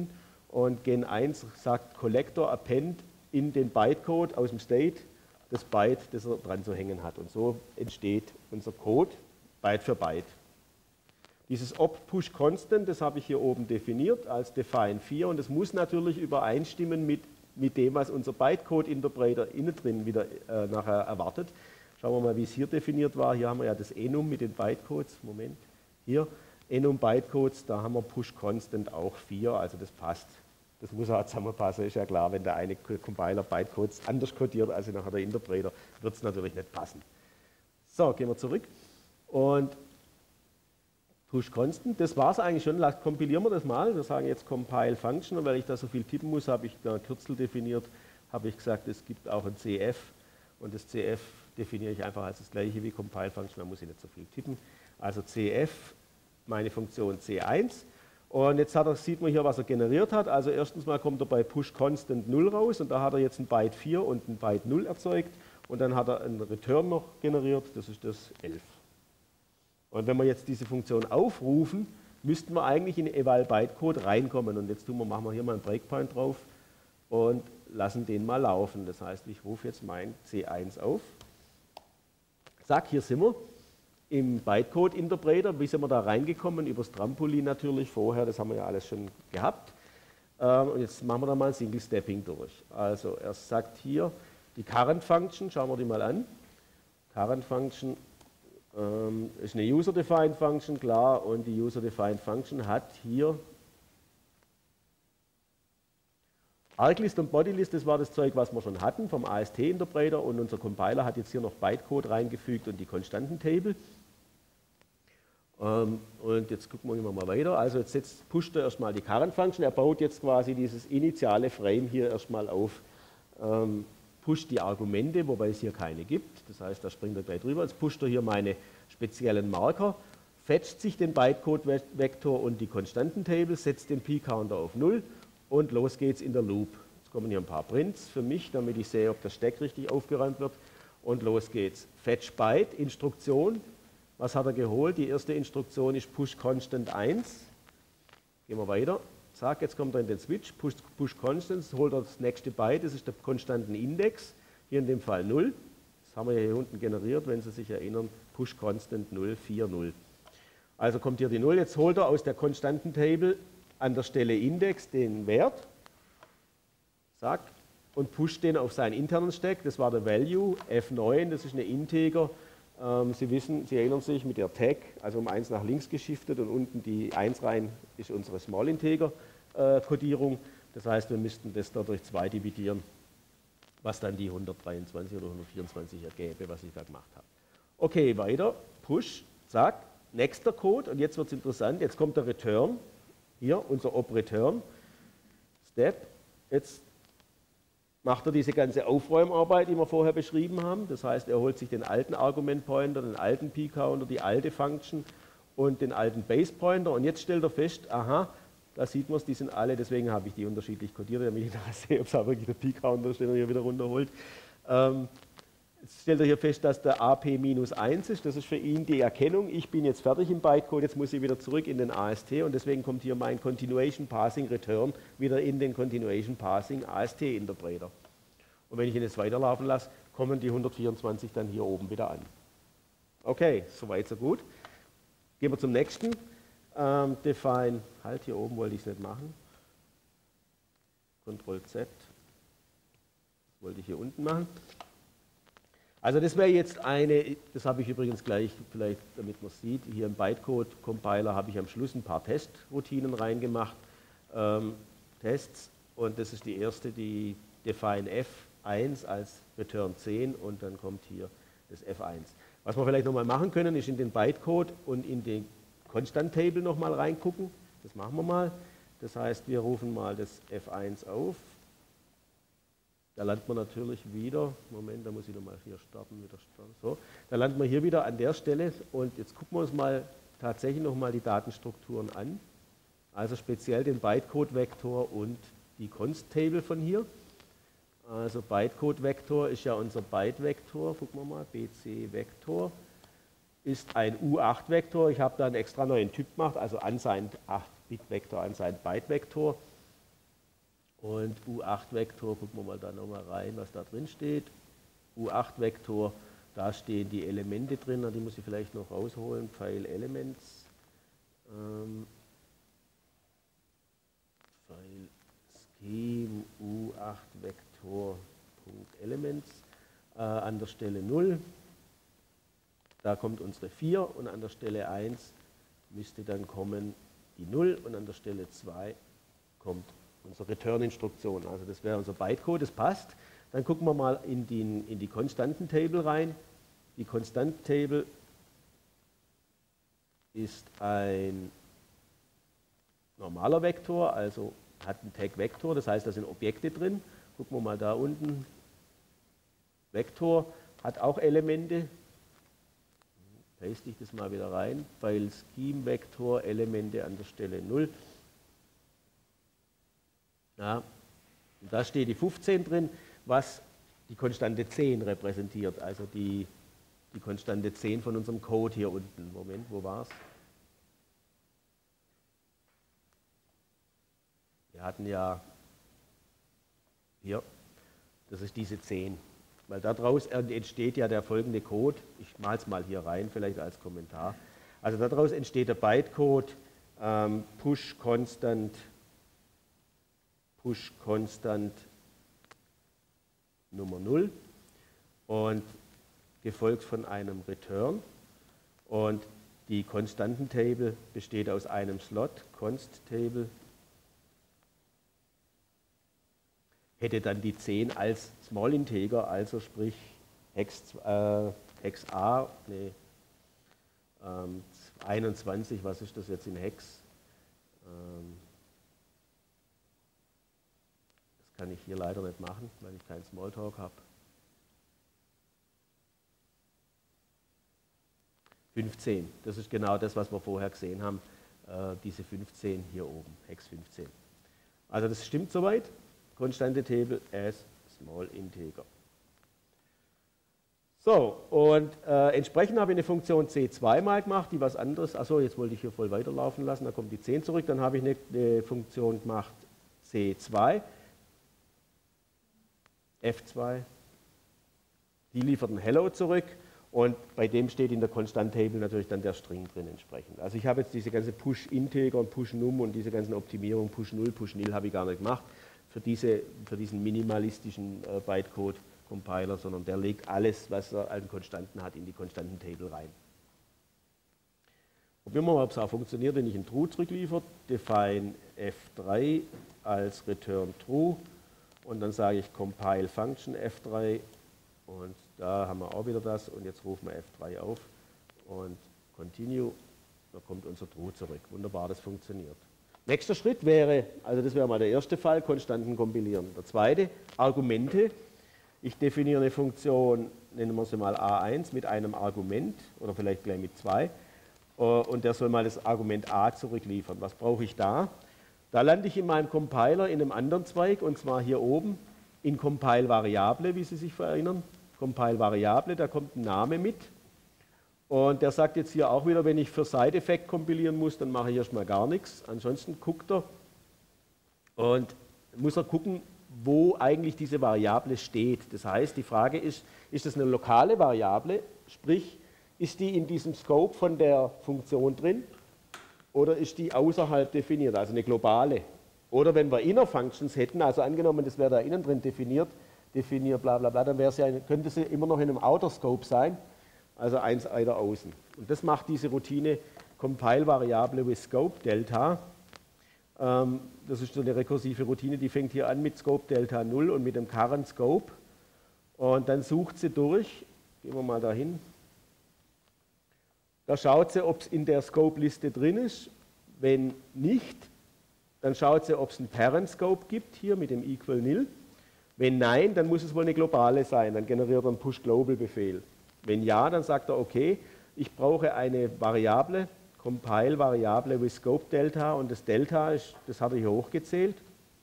Speaker 1: Und Gen eins sagt Collector append in den Bytecode aus dem State das Byte, das er dran zu hängen hat. Und so entsteht unser Code Byte für Byte. Dieses Op Push Constant, das habe ich hier oben definiert als Define vier und das muss natürlich übereinstimmen mit, mit dem, was unser Bytecode-Interpreter innen drin wieder äh, nachher erwartet. Schauen wir mal, wie es hier definiert war. Hier haben wir ja das Enum mit den Bytecodes. Moment, hier Enum Bytecodes, da haben wir Push Constant auch vier, also das passt. Das muss auch zusammenpassen, ist ja klar, wenn der eine Compiler Bytecodes anders codiert als nachher der Interpreter, wird es natürlich nicht passen. So, gehen wir zurück. Und Push Constant, das war es eigentlich schon. Kompilieren wir das mal. Wir sagen jetzt Compile Function und weil ich da so viel tippen muss, habe ich da ein Kürzel definiert, habe ich gesagt, es gibt auch ein C F und das C F definiere ich einfach als das gleiche wie Compile Function, da muss ich nicht so viel tippen. Also C F, meine Funktion C eins. Und jetzt hat er, sieht man hier, was er generiert hat. Also erstens mal kommt er bei Push Constant null raus und da hat er jetzt ein Byte vier und ein Byte null erzeugt und dann hat er einen Return noch generiert, das ist das elf. Und wenn wir jetzt diese Funktion aufrufen, müssten wir eigentlich in Eval Bytecode reinkommen. Und jetzt tun wir, machen wir hier mal einen Breakpoint drauf und lassen den mal laufen. Das heißt, ich rufe jetzt mein C eins auf. Zack, hier sind wir im Bytecode-Interpreter. Wie sind wir da reingekommen? Übers Trampolin natürlich vorher, das haben wir ja alles schon gehabt. Und jetzt machen wir da mal ein Single-Stepping durch. Also er sagt hier, die Current Function, schauen wir die mal an. Current Function ähm, ist eine User-Defined Function, klar, und die User-Defined Function hat hier Arglist und Bodylist, das war das Zeug, was wir schon hatten vom A S T-Interpreter und unser Compiler hat jetzt hier noch Bytecode reingefügt und die Konstantentable. Ähm, und jetzt gucken wir mal weiter. Also jetzt setzt, pusht er erstmal die Current Function, er baut jetzt quasi dieses initiale Frame hier erstmal auf, ähm, pusht die Argumente, wobei es hier keine gibt, das heißt, da springt er gleich drüber. Jetzt pusht er hier meine speziellen Marker, fetcht sich den Bytecode-Vektor und die Konstantentable, setzt den P-Counter auf null. Und los geht's in der Loop. Jetzt kommen hier ein paar Prints für mich, damit ich sehe, ob der Stack richtig aufgeräumt wird. Und los geht's. Fetch Byte, Instruktion. Was hat er geholt? Die erste Instruktion ist Push Constant eins. Gehen wir weiter. Zack, jetzt kommt er in den Switch. Push, Push Constant, jetzt holt er das nächste Byte, das ist der konstanten Index. Hier in dem Fall null. Das haben wir hier unten generiert, wenn Sie sich erinnern. Push Constant null, vier, null. Also kommt hier die null. Jetzt holt er aus der konstanten Table an der Stelle Index den Wert, zack, und pusht den auf seinen internen Stack, das war der Value, F neun, das ist eine Integer, ähm, Sie wissen, Sie erinnern sich mit der Tag, also um eins nach links geschiftet und unten die eins rein ist unsere Small Integer äh, Codierung, das heißt, wir müssten das da durch zwei dividieren, was dann die hundertdreiundzwanzig oder hundertvierundzwanzig ergäbe, was ich da gemacht habe. Okay, weiter, Push, zack, nächster Code und jetzt wird es interessant, jetzt kommt der Return. Hier, unser Op-Return, Step, jetzt macht er diese ganze Aufräumarbeit, die wir vorher beschrieben haben. Das heißt, er holt sich den alten Argument-Pointer, den alten P-Counter, die alte Function und den alten Base-Pointer. Und jetzt stellt er fest, aha, da sieht man es, die sind alle, deswegen habe ich die unterschiedlich codiert, damit ich nachher sehe, ob es auch wirklich der P-Counter ist, den er hier wieder runterholt. Ähm, Jetzt stellt er hier fest, dass der A P minus eins ist, das ist für ihn die Erkennung, ich bin jetzt fertig im Bytecode, jetzt muss ich wieder zurück in den A S T und deswegen kommt hier mein Continuation Passing Return wieder in den Continuation Passing A S T Interpreter. Und wenn ich ihn jetzt weiterlaufen lasse, kommen die hundertvierundzwanzig dann hier oben wieder an. Okay, soweit so gut. Gehen wir zum nächsten. Ähm, define, halt hier oben wollte ich es nicht machen. Control Z. Wollte ich hier unten machen. Also das wäre jetzt eine, das habe ich übrigens gleich, vielleicht damit man es sieht, hier im Bytecode-Compiler habe ich am Schluss ein paar Testroutinen reingemacht, ähm, Tests, und das ist die erste, die define F eins als Return zehn und dann kommt hier das F eins. Was wir vielleicht nochmal machen können, ist in den Bytecode und in den Constant-Table nochmal reingucken, das machen wir mal, das heißt, wir rufen mal das F eins auf. Da landet man natürlich wieder, Moment, da muss ich nochmal hier starten, wieder starten, so. Da landet man hier wieder an der Stelle und jetzt gucken wir uns mal tatsächlich nochmal die Datenstrukturen an. Also speziell den Bytecode-Vektor und die Const-Table von hier. Also Bytecode-Vektor ist ja unser Byte-Vektor, gucken wir mal, B C-Vektor ist ein U acht Vektor. Ich habe da einen extra neuen Typ gemacht, also unsigned acht Bit Vektor, unsigned Byte Vektor. Und U acht Vektor, gucken wir mal da nochmal rein, was da drin steht. U acht Vektor, da stehen die Elemente drin, die muss ich vielleicht noch rausholen. File Elements. Ähm, File Scheme U acht Vektor Elements äh, an der Stelle null. Da kommt unsere vier und an der Stelle eins müsste dann kommen die null und an der Stelle zwei kommt unsere Return-Instruktion. Also das wäre unser Bytecode, das passt. Dann gucken wir mal in die, in die Konstanten-Table rein. Die Konstanten-Table ist ein normaler Vektor, also hat einen Tag Vektor, das heißt, da sind Objekte drin. Gucken wir mal da unten. Vektor hat auch Elemente. Paste ich das mal wieder rein. File Scheme Vektor, Elemente an der Stelle null. Ja, und da steht die fünfzehn drin, was die Konstante zehn repräsentiert, also die, die Konstante zehn von unserem Code hier unten. Moment, wo war es? Wir hatten ja hier, das ist diese zehn, weil daraus entsteht ja der folgende Code. Ich male es mal hier rein, vielleicht als Kommentar. Also daraus entsteht der Bytecode ähm, push constant push constant Nummer null und gefolgt von einem Return. Und die Konstantentable besteht aus einem Slot, Const-Table, hätte dann die zehn als Small Integer, also sprich Hex, äh, Hex A, nee, ähm, einundzwanzig, was ist das jetzt in Hex? Ähm, das kann ich hier leider nicht machen, weil ich keinen Smalltalk habe. fünfzehn, das ist genau das, was wir vorher gesehen haben, äh, diese fünfzehn hier oben, Hex fünfzehn. Also das stimmt soweit. Konstante Table as Small Integer. So, und äh, entsprechend habe ich eine Funktion C zwei mal gemacht, die was anderes, achso, jetzt wollte ich hier voll weiterlaufen lassen, da kommt die zehn zurück, dann habe ich eine, eine Funktion gemacht C zwei, F zwei, die liefert ein Hello zurück und bei dem steht in der Constant-Table natürlich dann der String drin entsprechend. Also ich habe jetzt diese ganze Push-Integer und Push-Num und diese ganzen Optimierungen, Push null, Push nil habe ich gar nicht gemacht. Für, diese, für diesen minimalistischen äh, Bytecode-Compiler, sondern der legt alles, was er an Konstanten hat, in die Konstantentable rein. Probieren wir mal, ob es auch funktioniert, wenn ich ein True zurückliefere. Define F drei als Return True und dann sage ich Compile Function F drei und da haben wir auch wieder das und jetzt rufen wir F drei auf und Continue, da kommt unser True zurück. Wunderbar, das funktioniert. Nächster Schritt wäre, also das wäre mal der erste Fall, Konstanten kompilieren. Der zweite, Argumente. Ich definiere eine Funktion, nennen wir sie mal A eins, mit einem Argument oder vielleicht gleich mit zwei. Und der soll mal das Argument A zurückliefern. Was brauche ich da? Da lande ich in meinem Compiler in einem anderen Zweig, und zwar hier oben in Compile-Variable, wie Sie sich erinnern. Compile-Variable, da kommt ein Name mit. Und der sagt jetzt hier auch wieder, wenn ich für Side-Effekt kompilieren muss, dann mache ich erstmal gar nichts. Ansonsten guckt er und muss er gucken, wo eigentlich diese Variable steht. Das heißt, die Frage ist, ist das eine lokale Variable, sprich, ist die in diesem Scope von der Funktion drin oder ist die außerhalb definiert, also eine globale. Oder wenn wir Inner Functions hätten, also angenommen, das wäre da innen drin definiert, definiert bla bla bla, dann wäre es ja, könnte sie immer noch in einem Outer Scope sein. Also eins weiter außen. Und das macht diese Routine Compile-Variable with Scope Delta. Ähm, das ist so eine rekursive Routine, die fängt hier an mit Scope Delta null und mit dem Current Scope. Und dann sucht sie durch, gehen wir mal dahin. Da schaut sie, ob es in der Scope-Liste drin ist. Wenn nicht, dann schaut sie, ob es einen Parent Scope gibt, hier mit dem Equal Nil. Wenn nein, dann muss es wohl eine globale sein, dann generiert er einen Push-Global-Befehl. Wenn ja, dann sagt er, okay, ich brauche eine Variable, Compile-Variable with Scope Delta und das Delta, ist, das hat er hier hochgezählt.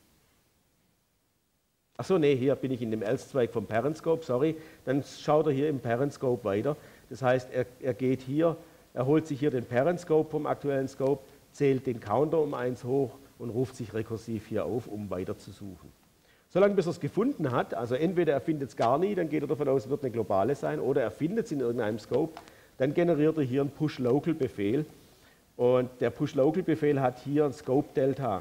Speaker 1: Achso, nee, hier bin ich in dem Else-Zweig vom Parent Scope, sorry. Dann schaut er hier im Parent Scope weiter. Das heißt, er, er geht hier, er holt sich hier den Parent Scope vom aktuellen Scope, zählt den Counter um eins hoch und ruft sich rekursiv hier auf, um weiter zu suchen. Solange bis er es gefunden hat, also entweder er findet es gar nie, dann geht er davon aus, es wird eine globale sein, oder er findet es in irgendeinem Scope, dann generiert er hier einen Push-Local-Befehl. Und der Push-Local-Befehl hat hier ein Scope-Delta.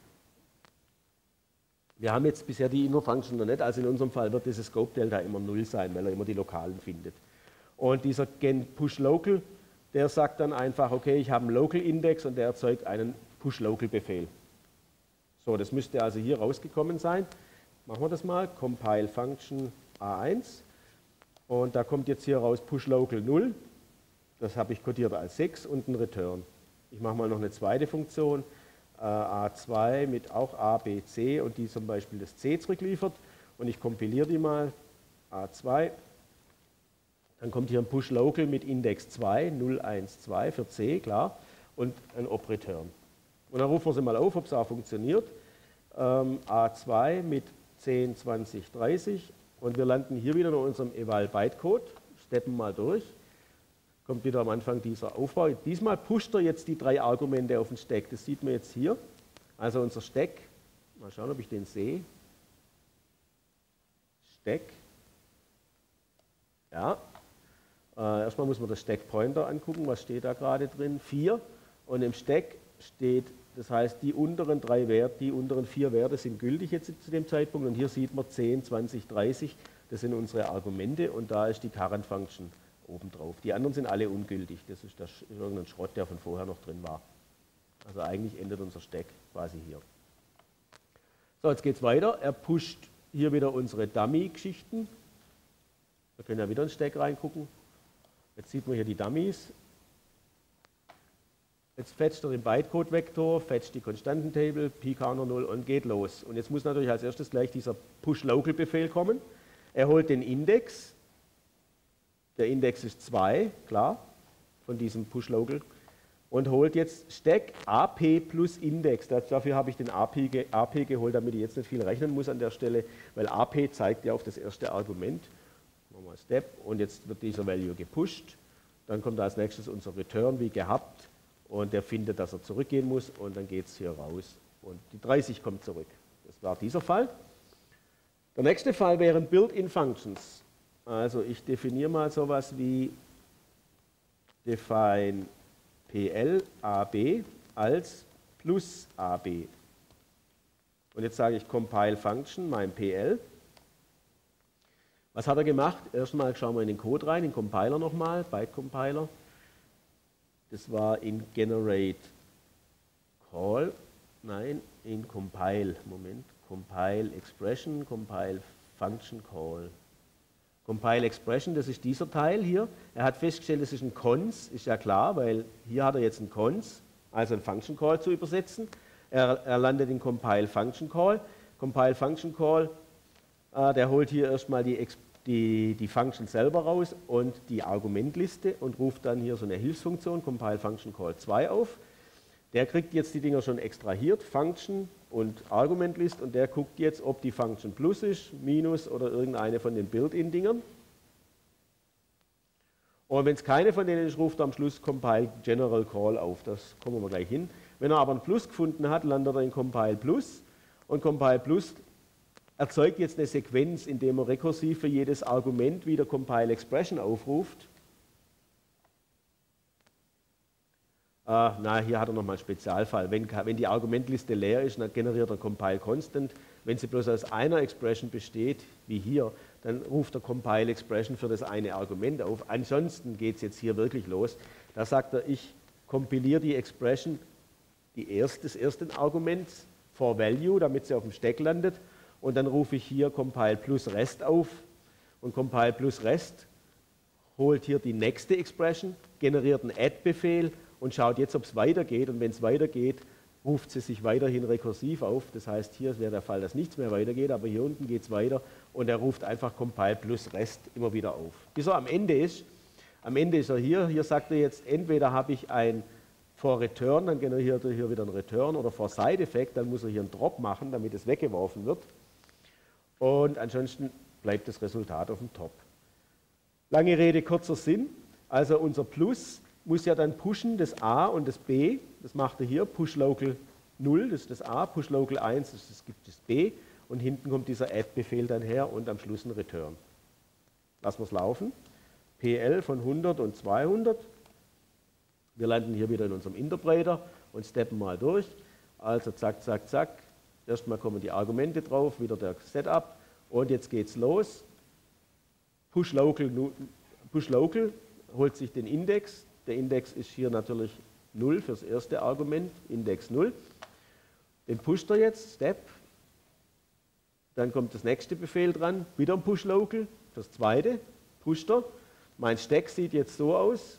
Speaker 1: Wir haben jetzt bisher die Inner-Function noch nicht, also in unserem Fall wird dieses Scope-Delta immer null sein, weil er immer die Lokalen findet. Und dieser Gen-Push-Local, der sagt dann einfach, okay, ich habe einen Local-Index und der erzeugt einen Push-Local-Befehl. So, das müsste also hier rausgekommen sein. Machen wir das mal, Compile Function A eins und da kommt jetzt hier raus Push Local null, das habe ich kodiert als sechs und ein Return. Ich mache mal noch eine zweite Funktion, äh, A zwei mit auch A, B, C und die zum Beispiel das C zurückliefert und ich kompiliere die mal, A zwei, dann kommt hier ein Push Local mit Index zwei, null, eins, zwei für C, klar, und ein Op Return. Und dann rufen wir sie mal auf, ob es auch funktioniert. Ähm, A zwei mit zehn, zwanzig, dreißig und wir landen hier wieder in unserem Eval-Bytecode, steppen mal durch, kommt wieder am Anfang dieser Aufbau. Diesmal pusht er jetzt die drei Argumente auf den Stack, das sieht man jetzt hier. Also unser Stack, mal schauen, ob ich den sehe. Stack, ja, äh, erstmal muss man das Stack-Pointer angucken, was steht da gerade drin, vier und im Stack steht, das heißt, die unteren drei Werte, die unteren vier Werte sind gültig jetzt zu dem Zeitpunkt und hier sieht man zehn, zwanzig, dreißig, das sind unsere Argumente und da ist die Current Function oben drauf. Die anderen sind alle ungültig, das ist der, irgendein Schrott, der von vorher noch drin war. Also eigentlich endet unser Stack quasi hier. So, jetzt geht es weiter, er pusht hier wieder unsere Dummy-Geschichten. Wir können ja wieder in den Stack reingucken. Jetzt sieht man hier die Dummies. Jetzt fetcht er den Bytecode-Vektor, fetcht die Konstantentable, P-Counter null und geht los. Und jetzt muss natürlich als erstes gleich dieser Push-Local-Befehl kommen. Er holt den Index, der Index ist zwei, klar, von diesem Push-Local, und holt jetzt Stack A P plus Index. Dafür habe ich den A P, ge A P geholt, damit ich jetzt nicht viel rechnen muss an der Stelle, weil A P zeigt ja auf das erste Argument. Machen wir mal Step und jetzt wird dieser Value gepusht. Dann kommt als nächstes unser Return wie gehabt. Und der findet, dass er zurückgehen muss und dann geht es hier raus und die dreißig kommt zurück. Das war dieser Fall. Der nächste Fall wären Built-in Functions. Also ich definiere mal sowas wie define pl ab als plus ab. Und jetzt sage ich compile function, mein pl. Was hat er gemacht? Erstmal schauen wir in den Code rein, in den Compiler nochmal, Byte-Compiler. Das war in generate call, nein, in compile, Moment, compile expression, compile function call. Compile expression, das ist dieser Teil hier. Er hat festgestellt, das ist ein cons, ist ja klar, weil hier hat er jetzt ein cons, also ein function call zu übersetzen. Er, er landet in compile function call. Compile function call, äh, der holt hier erstmal die Expression. Die, die Function selber raus und die Argumentliste und ruft dann hier so eine Hilfsfunktion, Compile Function Call zwei auf. Der kriegt jetzt die Dinger schon extrahiert, Function und Argumentlist und der guckt jetzt, ob die Function plus ist, minus oder irgendeine von den Built-in-Dingern. Und wenn es keine von denen ist, ruft er am Schluss Compile General Call auf, das kommen wir gleich hin. Wenn er aber ein Plus gefunden hat, landet er in Compile Plus und Compile Plus erzeugt jetzt eine Sequenz, indem er rekursiv für jedes Argument wieder Compile Expression aufruft. Äh, na, hier hat er nochmal einen Spezialfall. Wenn, wenn die Argumentliste leer ist, dann generiert er Compile Constant. Wenn sie bloß aus einer Expression besteht, wie hier, dann ruft er Compile Expression für das eine Argument auf. Ansonsten geht es jetzt hier wirklich los. Da sagt er, ich kompiliere die Expression, die erste, des ersten Arguments for Value, damit sie auf dem Stack landet. Und dann rufe ich hier Compile plus Rest auf und Compile plus Rest holt hier die nächste Expression, generiert einen Add-Befehl und schaut jetzt, ob es weitergeht. Und wenn es weitergeht, ruft sie sich weiterhin rekursiv auf. Das heißt, hier wäre der Fall, dass nichts mehr weitergeht, aber hier unten geht es weiter und er ruft einfach Compile plus Rest immer wieder auf. Bis er am Ende ist, am Ende ist er hier, hier sagt er jetzt, entweder habe ich ein for Return, dann generiert er hier wieder einen Return oder for Side-Effekt, dann muss er hier einen Drop machen, damit es weggeworfen wird. Und ansonsten bleibt das Resultat auf dem Top. Lange Rede, kurzer Sinn. Also unser Plus muss ja dann pushen, das A und das B, das macht er hier, Push Local null, das ist das A, push local eins, das ist das B und hinten kommt dieser add-Befehl dann her und am Schluss ein Return. Lassen wir es laufen. P L von hundert und zweihundert. Wir landen hier wieder in unserem Interpreter und steppen mal durch. Also zack, zack, zack. Erstmal kommen die Argumente drauf, wieder der Setup und jetzt geht's los. Push local, push local holt sich den Index. Der Index ist hier natürlich null fürs erste Argument, Index null. Den pusht er jetzt, Step. Dann kommt das nächste Befehl dran, wieder ein Push local, das zweite, pusht er. Mein Stack sieht jetzt so aus.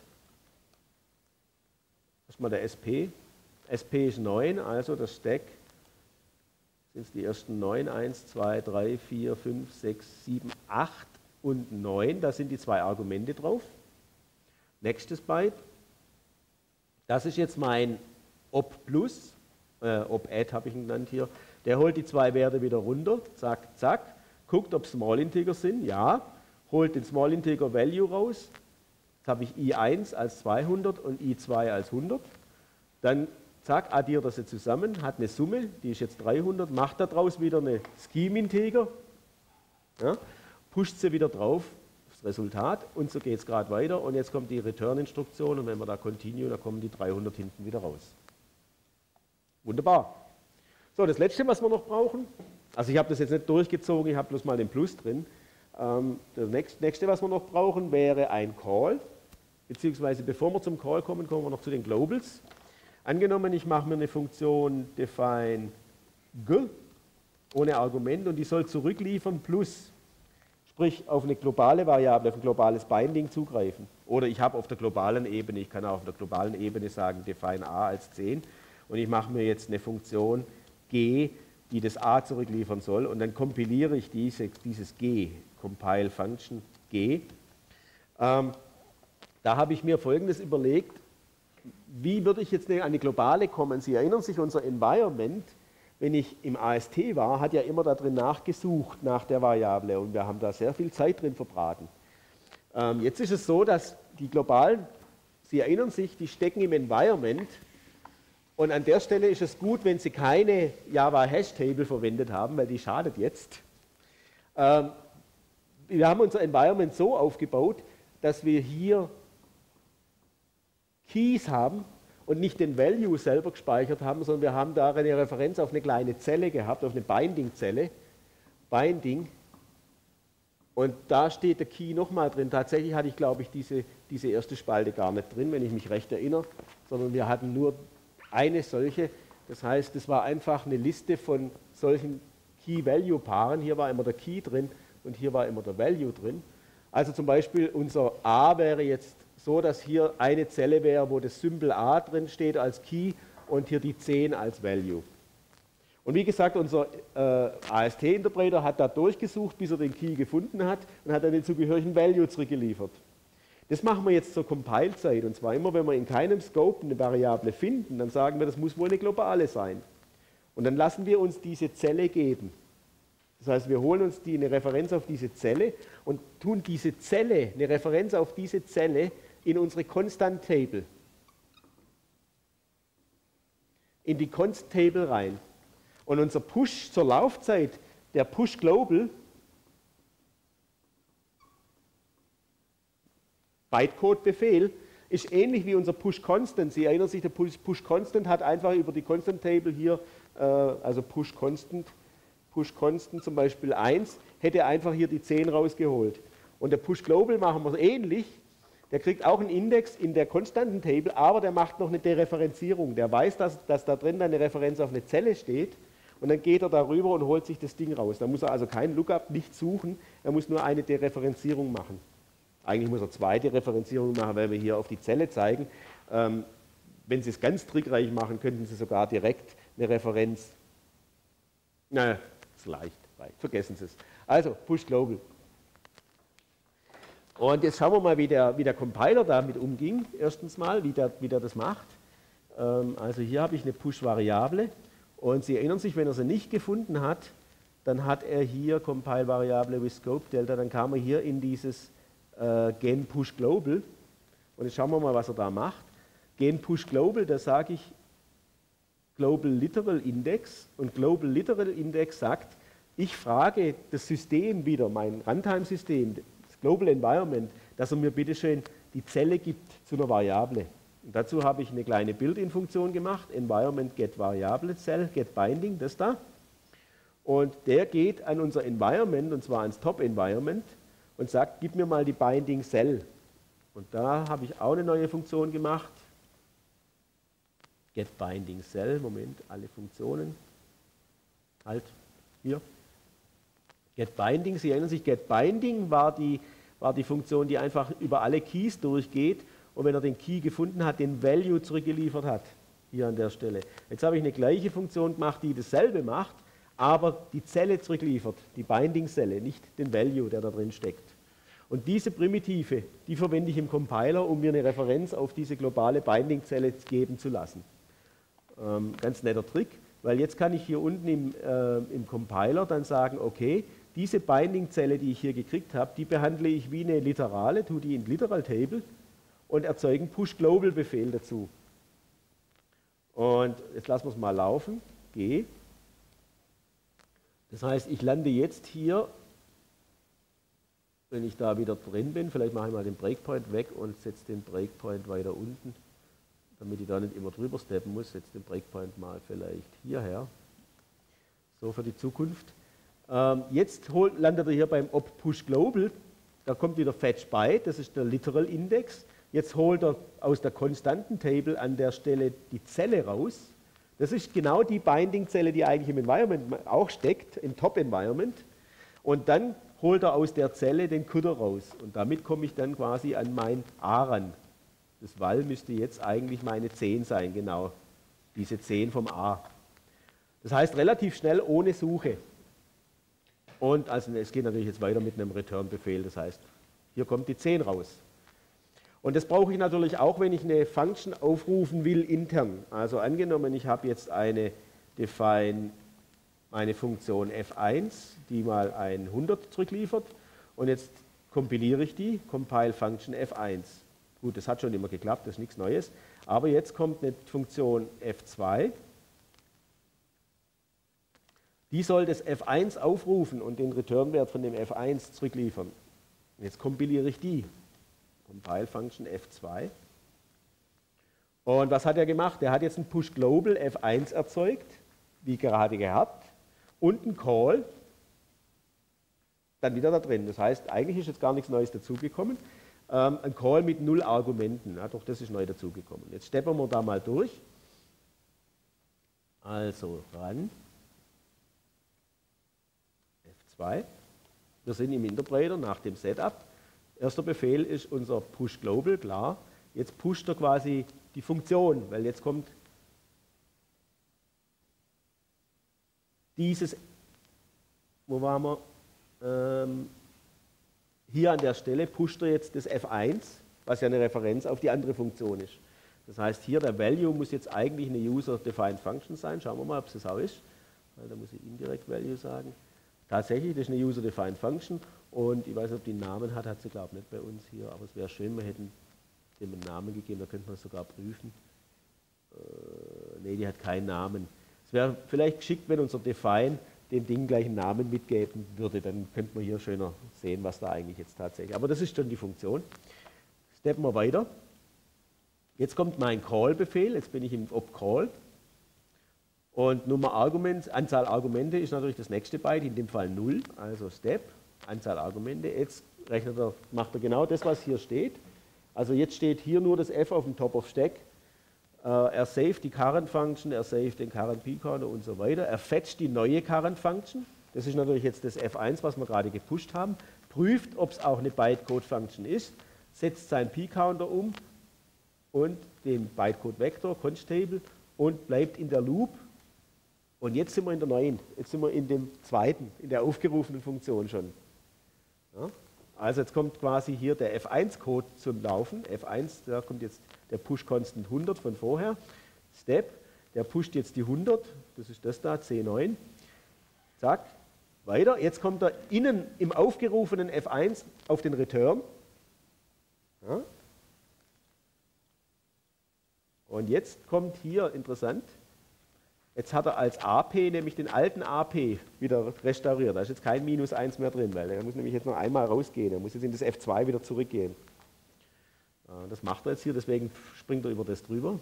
Speaker 1: Erstmal der S P. S P ist neun, also das Stack sind es die ersten neun, eins, zwei, drei, vier, fünf, sechs, sieben, acht und neun. Da sind die zwei Argumente drauf. Nächstes Byte. Das ist jetzt mein Op Plus, äh, Op Add habe ich ihn genannt hier. Der holt die zwei Werte wieder runter, zack, zack, guckt, ob Small Integer sind, ja, holt den Small Integer Value raus. Jetzt habe ich I eins als zweihundert und I zwei als hundert. Dann, zack, addiert er sie zusammen, hat eine Summe, die ist jetzt dreihundert, macht daraus wieder eine Scheme Integer, ja, pusht sie wieder drauf, das Resultat und so geht es gerade weiter und jetzt kommt die Return-Instruktion und wenn wir da continue, dann kommen die dreihundert hinten wieder raus. Wunderbar. So, das letzte, was wir noch brauchen, also ich habe das jetzt nicht durchgezogen, ich habe bloß mal den Plus drin. Ähm, das nächste, was wir noch brauchen, wäre ein Call, beziehungsweise bevor wir zum Call kommen, kommen wir noch zu den Globals. Angenommen, ich mache mir eine Funktion define g ohne Argument und die soll zurückliefern plus, sprich auf eine globale Variable, auf ein globales Binding zugreifen. Oder ich habe auf der globalen Ebene, ich kann auch auf der globalen Ebene sagen define a als zehn und ich mache mir jetzt eine Funktion G, die das A zurückliefern soll und dann kompiliere ich diese, dieses G, Compile Function G. Ähm, da habe ich mir Folgendes überlegt, wie würde ich jetzt an eine globale kommen? Sie erinnern sich, unser Environment, wenn ich im A S T war, hat ja immer da drin nachgesucht nach der Variable und wir haben da sehr viel Zeit drin verbraten. Ähm, jetzt ist es so, dass die globalen, Sie erinnern sich, die stecken im Environment. Und an der Stelle ist es gut, wenn Sie keine Java-Hash-Table verwendet haben, weil die schadet jetzt. Ähm, wir haben unser Environment so aufgebaut, dass wir hier Keys haben und nicht den Value selber gespeichert haben, sondern wir haben da eine Referenz auf eine kleine Zelle gehabt, auf eine Binding-Zelle. Binding. Und da steht der Key nochmal drin. Tatsächlich hatte ich, glaube ich, diese, diese erste Spalte gar nicht drin, wenn ich mich recht erinnere, sondern wir hatten nur eine solche, das heißt, es war einfach eine Liste von solchen Key-Value-Paaren. Hier war immer der Key drin und hier war immer der Value drin. Also zum Beispiel unser A wäre jetzt so, dass hier eine Zelle wäre, wo das Symbol A drin steht als Key und hier die zehn als Value. Und wie gesagt, unser äh, A S T-Interpreter hat da durchgesucht, bis er den Key gefunden hat und hat dann den zugehörigen Value zurückgeliefert. Das machen wir jetzt zur Compile-Zeit und zwar immer, wenn wir in keinem Scope eine Variable finden, dann sagen wir, das muss wohl eine globale sein. Und dann lassen wir uns diese Zelle geben. Das heißt, wir holen uns die, eine Referenz auf diese Zelle und tun diese Zelle, eine Referenz auf diese Zelle in unsere Constant Table. In die Const Table rein. Und unser Push zur Laufzeit, der Push Global, Bytecode-Befehl, ist ähnlich wie unser Push Constant. Sie erinnern sich, der Push, Push Constant hat einfach über die Constant Table hier, äh, also Push Constant, Push Constant zum Beispiel eins, hätte einfach hier die zehn rausgeholt. Und der Push Global machen wir ähnlich. Der kriegt auch einen Index in der konstanten Table, aber der macht noch eine Dereferenzierung. Der weiß, dass, dass da drin eine Referenz auf eine Zelle steht und dann geht er darüber und holt sich das Ding raus. Da muss er also kein Lookup, nicht suchen, er muss nur eine Dereferenzierung machen. Eigentlich muss er zwei Dereferenzierungen machen, weil wir hier auf die Zelle zeigen. Ähm, wenn Sie es ganz trickreich machen, könnten Sie sogar direkt eine Referenz. Naja, ist leicht, vergessen Sie es. Also, Push Global. Und jetzt schauen wir mal, wie der, wie der Compiler damit umging. Erstens mal, wie der, wie der das macht. Ähm, also hier habe ich eine Push-Variable und Sie erinnern sich, wenn er sie nicht gefunden hat, dann hat er hier Compile-Variable with Scope Delta, dann kam er hier in dieses äh, Gen Push Global und jetzt schauen wir mal, was er da macht. Gen Push Global, da sage ich, Global Literal Index, und Global Literal Index sagt, ich frage das System wieder, mein Runtime-System, das Global Environment, dass er mir bitteschön die Zelle gibt zu einer Variable. Und dazu habe ich eine kleine Built-in-Funktion gemacht, Environment get Variable Cell, get Binding, das da. Und der geht an unser Environment, und zwar ans Top-Environment, und sagt, gib mir mal die Binding Cell. Und da habe ich auch eine neue Funktion gemacht. Get Binding Cell, Moment, alle Funktionen. Halt, hier. Get Binding, Sie erinnern sich, Get Binding war die, war die Funktion, die einfach über alle Keys durchgeht und wenn er den Key gefunden hat, den Value zurückgeliefert hat. Hier an der Stelle. Jetzt habe ich eine gleiche Funktion gemacht, die dasselbe macht, aber die Zelle zurückliefert, die Binding-Zelle, nicht den Value, der da drin steckt. Und diese Primitive, die verwende ich im Compiler, um mir eine Referenz auf diese globale Binding-Zelle geben zu lassen. Ähm, ganz netter Trick, weil jetzt kann ich hier unten im, äh, im Compiler dann sagen, okay, diese Binding-Zelle, die ich hier gekriegt habe, die behandle ich wie eine Literale, tue die in Literal Table und erzeuge einen Push-Global-Befehl dazu. Und jetzt lassen wir es mal laufen, G. Das heißt, ich lande jetzt hier, wenn ich da wieder drin bin, vielleicht mache ich mal den Breakpoint weg und setze den Breakpoint weiter unten, damit ich da nicht immer drüber steppen muss, setze den Breakpoint mal vielleicht hierher. So für die Zukunft. Ähm, jetzt holt, landet er hier beim Op Push Global, da kommt wieder Fetch Byte, das ist der Literal Index. Jetzt holt er aus der konstanten Table an der Stelle die Zelle raus. Das ist genau die Binding-Zelle, die eigentlich im Environment auch steckt, im Top-Environment. Und dann holt er aus der Zelle den Kutter raus. Und damit komme ich dann quasi an mein A ran. Das Val müsste jetzt eigentlich meine zehn sein, genau. Diese zehn vom A. Das heißt relativ schnell ohne Suche. Und also es geht natürlich jetzt weiter mit einem Return-Befehl. Das heißt, hier kommt die zehn raus. Und das brauche ich natürlich auch, wenn ich eine Function aufrufen will intern. Also angenommen, ich habe jetzt eine define, eine Funktion f eins, die mal ein hundert zurückliefert. Und jetzt kompiliere ich die, compile function f eins. Gut, das hat schon immer geklappt, das ist nichts Neues. Aber jetzt kommt eine Funktion f zwei. Die soll das f eins aufrufen und den Return-Wert von dem f eins zurückliefern. Jetzt kompiliere ich die. Compile Function f zwei. Und was hat er gemacht? Er hat jetzt ein Push Global f eins erzeugt, wie gerade gehabt, und ein Call, dann wieder da drin. Das heißt, eigentlich ist jetzt gar nichts Neues dazugekommen. Ähm, ein Call mit null Argumenten, ja, doch das ist neu dazugekommen. Jetzt steppern wir da mal durch. Also ran. f zwei. Wir sind im Interpreter nach dem Setup. Erster Befehl ist unser Push Global, klar. Jetzt pusht er quasi die Funktion, weil jetzt kommt dieses, wo waren wir? Ähm, hier an der Stelle pusht er jetzt das f eins, was ja eine Referenz auf die andere Funktion ist. Das heißt, hier der Value muss jetzt eigentlich eine User-Defined Function sein. Schauen wir mal, ob es das auch ist. Da muss ich indirekt Value sagen. Tatsächlich, das ist eine User-Defined Function und ich weiß nicht, ob die einen Namen hat, hat sie glaube ich nicht bei uns hier, aber es wäre schön, wir hätten dem einen Namen gegeben, da könnte man es sogar prüfen. Äh, ne, die hat keinen Namen. Es wäre vielleicht geschickt, wenn unser Define dem Ding gleich einen Namen mitgeben würde, dann könnte man hier schöner sehen, was da eigentlich jetzt tatsächlich, aber das ist schon die Funktion. Steppen wir weiter. Jetzt kommt mein Call-Befehl, jetzt bin ich im Op-Call. Und Nummer Argument, Anzahl Argumente ist natürlich das nächste Byte, in dem Fall null, also Step, Anzahl Argumente. Jetzt rechnet er, macht er genau das, was hier steht. Also jetzt steht hier nur das F auf dem Top of Stack. Uh, er saved die Current Function, er saved den Current P-Counter und so weiter. Er fetcht die neue Current Function. Das ist natürlich jetzt das f eins, was wir gerade gepusht haben. Prüft, ob es auch eine Bytecode-Function ist. Setzt seinen P-Counter um und den Bytecode-Vektor, Const-Table und bleibt in der Loop. Und jetzt sind wir in der neuen, jetzt sind wir in dem zweiten, in der aufgerufenen Funktion schon. Ja? Also jetzt kommt quasi hier der f eins Code zum Laufen. f eins, da kommt jetzt der Push-Constant hundert von vorher. Step, der pusht jetzt die hundert, das ist das da, C neun. Zack, weiter. Jetzt kommt er innen im aufgerufenen f eins auf den Return. Ja? Und jetzt kommt hier, interessant, Jetzt hat er als A P nämlich den alten A P wieder restauriert. Da ist jetzt kein Minus eins mehr drin, weil er muss nämlich jetzt noch einmal rausgehen. Er muss jetzt in das F zwei wieder zurückgehen. Das macht er jetzt hier, deswegen springt er über das drüber.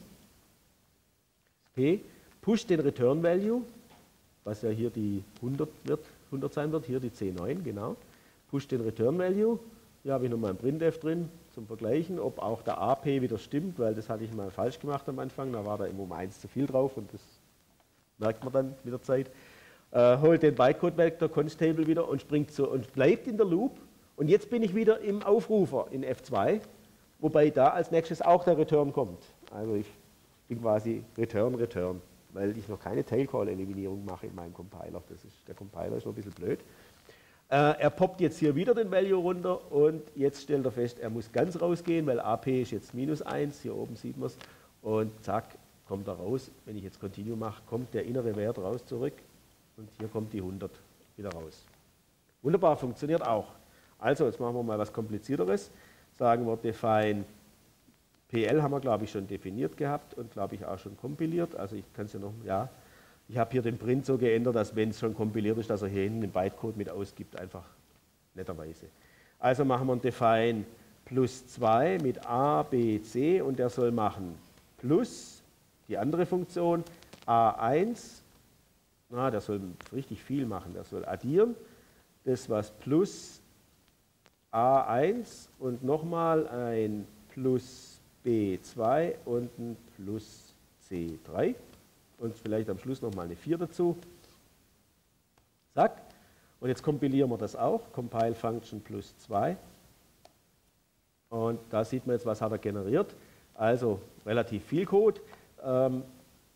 Speaker 1: P pusht den Return Value, was ja hier die hundert, wird, hundert sein wird, hier die C neun, genau. Pusht den Return Value. Hier habe ich nochmal ein Printf drin zum Vergleichen, ob auch der A P wieder stimmt, weil das hatte ich mal falsch gemacht am Anfang. Da war da immer um eins zu viel drauf und das merkt man dann mit der Zeit. Äh, holt den Bytecode-Vector Const-Table wieder und springt so und bleibt in der Loop. Und jetzt bin ich wieder im Aufrufer in F zwei, wobei da als nächstes auch der Return kommt. Also ich bin quasi Return, Return, weil ich noch keine Tail-Call-Eliminierung mache in meinem Compiler. Das ist, der Compiler ist noch ein bisschen blöd. Äh, er poppt jetzt hier wieder den Value runter und jetzt stellt er fest, er muss ganz rausgehen, weil A P ist jetzt minus eins, hier oben sieht man es, und zack, kommt er raus. Wenn ich jetzt Continue mache, kommt der innere Wert raus zurück und hier kommt die hundert wieder raus. Wunderbar, funktioniert auch. Also, jetzt machen wir mal was Komplizierteres. Sagen wir define P L haben wir, glaube ich, schon definiert gehabt und, glaube ich, auch schon kompiliert. Also ich kann es ja noch, ja, ich habe hier den Print so geändert, dass wenn es schon kompiliert ist, dass er hier hinten den Bytecode mit ausgibt, einfach netterweise. Also machen wir ein define plus zwei mit A, B, C und der soll machen plus die andere Funktion, A eins, na, der soll richtig viel machen, der soll addieren, das was plus A eins und nochmal ein plus B zwei und ein plus C drei und vielleicht am Schluss nochmal eine vier dazu. Zack. Und jetzt kompilieren wir das auch, compile function plus zwei. Und da sieht man jetzt, was hat er generiert. Also relativ viel Code. Ähm,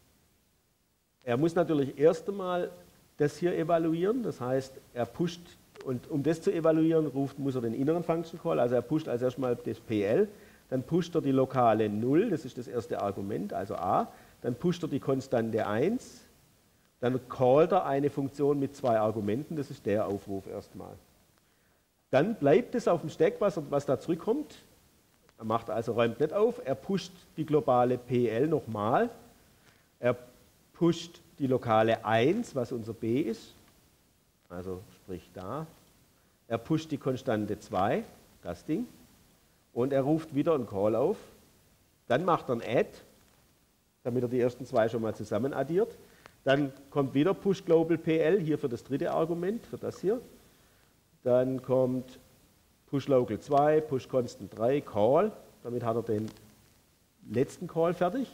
Speaker 1: er muss natürlich erst einmal das hier evaluieren, das heißt, er pusht, und um das zu evaluieren, ruft, muss er den inneren Function Call, also er pusht als erstmal das P L, dann pusht er die lokale null, das ist das erste Argument, also A, dann pusht er die Konstante eins, dann callt er eine Funktion mit zwei Argumenten, das ist der Aufruf erstmal. Dann bleibt es auf dem Stack, was, was da zurückkommt. Er macht also, räumt nicht auf, er pusht die globale P L nochmal, er pusht die lokale eins, was unser B ist, also sprich da, er pusht die Konstante zwei, das Ding, und er ruft wieder einen Call auf, dann macht er ein Add, damit er die ersten zwei schon mal zusammen addiert, dann kommt wieder push global P L, hier für das dritte Argument, für das hier, dann kommt push local zwei, push constant drei, call, damit hat er den letzten Call fertig.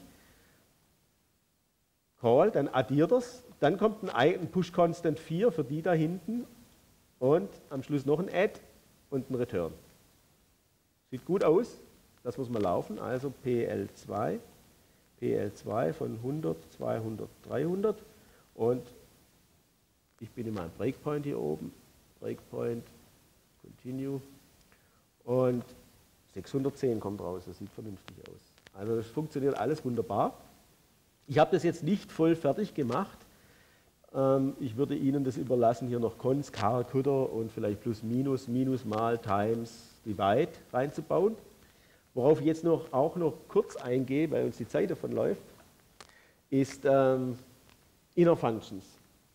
Speaker 1: Call, dann addiert er es, dann kommt ein, ein push constant vier für die da hinten und am Schluss noch ein add und ein return. Sieht gut aus, das muss mal laufen, also P L zwei, P L zwei von hundert, zweihundert, dreihundert und ich bin in meinem Breakpoint hier oben, Breakpoint, Continue. Und sechshundertzehn kommt raus, das sieht vernünftig aus. Also das funktioniert alles wunderbar. Ich habe das jetzt nicht voll fertig gemacht. Ähm, ich würde Ihnen das überlassen, hier noch Cons, Char, Coulter und vielleicht plus, minus, minus mal, times, divide reinzubauen. Worauf ich jetzt noch, auch noch kurz eingehe, weil uns die Zeit davon läuft, ist ähm, Inner Functions.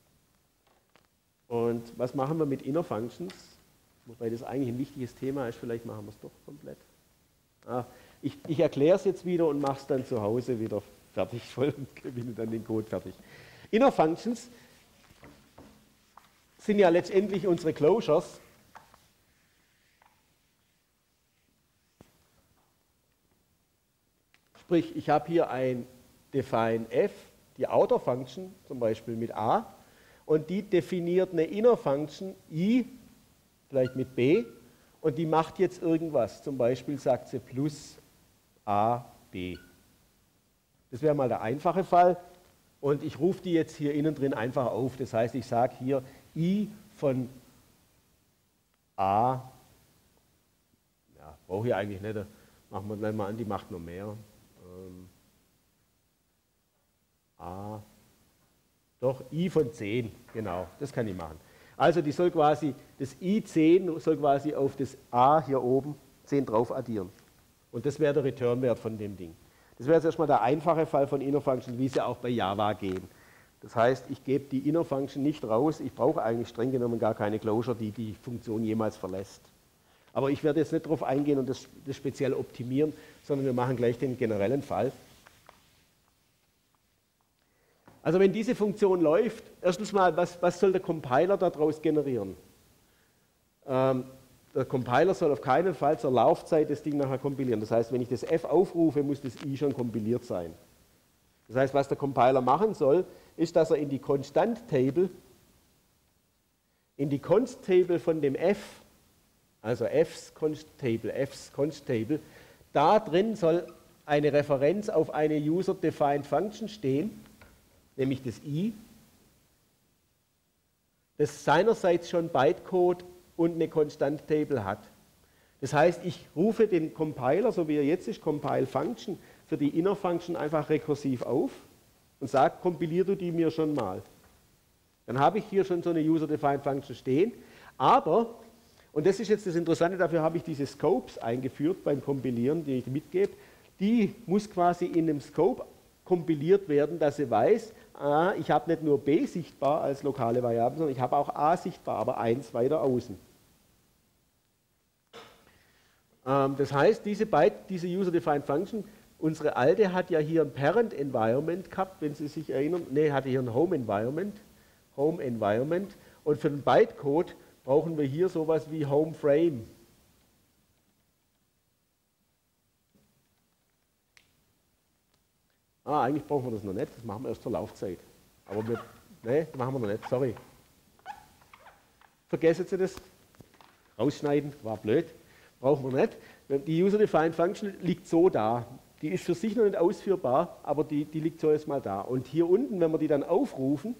Speaker 1: Und was machen wir mit Inner Functions? Wobei das eigentlich ein wichtiges Thema ist, vielleicht machen wir es doch komplett. Ah, ich ich erkläre es jetzt wieder und mache es dann zu Hause wieder fertig, voll und gewinne dann den Code fertig. Inner Functions sind ja letztendlich unsere Closures. Sprich, ich habe hier ein define f, die Outer Function, zum Beispiel mit a, und die definiert eine Inner Function i, vielleicht mit b, und die macht jetzt irgendwas. Zum Beispiel sagt sie plus a, b. Das wäre mal der einfache Fall. Und ich rufe die jetzt hier innen drin einfach auf. Das heißt, ich sage hier i von a, ja, brauche ich eigentlich nicht, machen wir gleich mal an, die macht noch mehr. Ähm, a, doch, i von zehn, genau, das kann ich machen. Also die soll quasi, das i zehn soll quasi auf das a hier oben zehn drauf addieren. Und das wäre der Return-Wert von dem Ding. Das wäre jetzt erstmal der einfache Fall von Inner Function, wie sie auch bei Java gehen. Das heißt, ich gebe die Inner Function nicht raus, ich brauche eigentlich streng genommen gar keine Closure, die die Funktion jemals verlässt. Aber ich werde jetzt nicht darauf eingehen und das, das speziell optimieren, sondern wir machen gleich den generellen Fall. Also wenn diese Funktion läuft, erstens mal, was, was soll der Compiler daraus generieren? Ähm, der Compiler soll auf keinen Fall zur Laufzeit das Ding nachher kompilieren. Das heißt, wenn ich das F aufrufe, muss das I schon kompiliert sein. Das heißt, was der Compiler machen soll, ist, dass er in die Constant-Table, in die Const-Table von dem F, also F's Const-Table, F's Const-Table, da drin soll eine Referenz auf eine User-Defined Function stehen, nämlich das I, das seinerseits schon Bytecode und eine Constant-Table hat. Das heißt, ich rufe den Compiler, so wie er jetzt ist, Compile Function, für die Inner Function einfach rekursiv auf und sage, kompilier du die mir schon mal. Dann habe ich hier schon so eine User-Defined Function stehen, aber, und das ist jetzt das Interessante, dafür habe ich diese Scopes eingeführt beim Kompilieren, die ich mitgebe, die muss quasi in einem Scope kompiliert werden, dass sie weiß, ah, ich habe nicht nur B sichtbar als lokale Variable, sondern ich habe auch A sichtbar, aber eins weiter außen. Ähm, das heißt, diese, diese User-Defined Function, unsere alte hat ja hier ein Parent Environment gehabt, wenn Sie sich erinnern, ne, hatte hier ein Home Environment, Home Environment, und für den Bytecode brauchen wir hier sowas wie Home Frame. Ah, eigentlich brauchen wir das noch nicht, das machen wir erst zur Laufzeit. Aber wir, ne, das machen wir noch nicht, sorry. Vergessen Sie das, rausschneiden, war blöd, brauchen wir nicht. Die User-Defined Function liegt so da. Die ist für sich noch nicht ausführbar, aber die, die liegt so erstmal da. Und hier unten, wenn wir die dann aufrufen,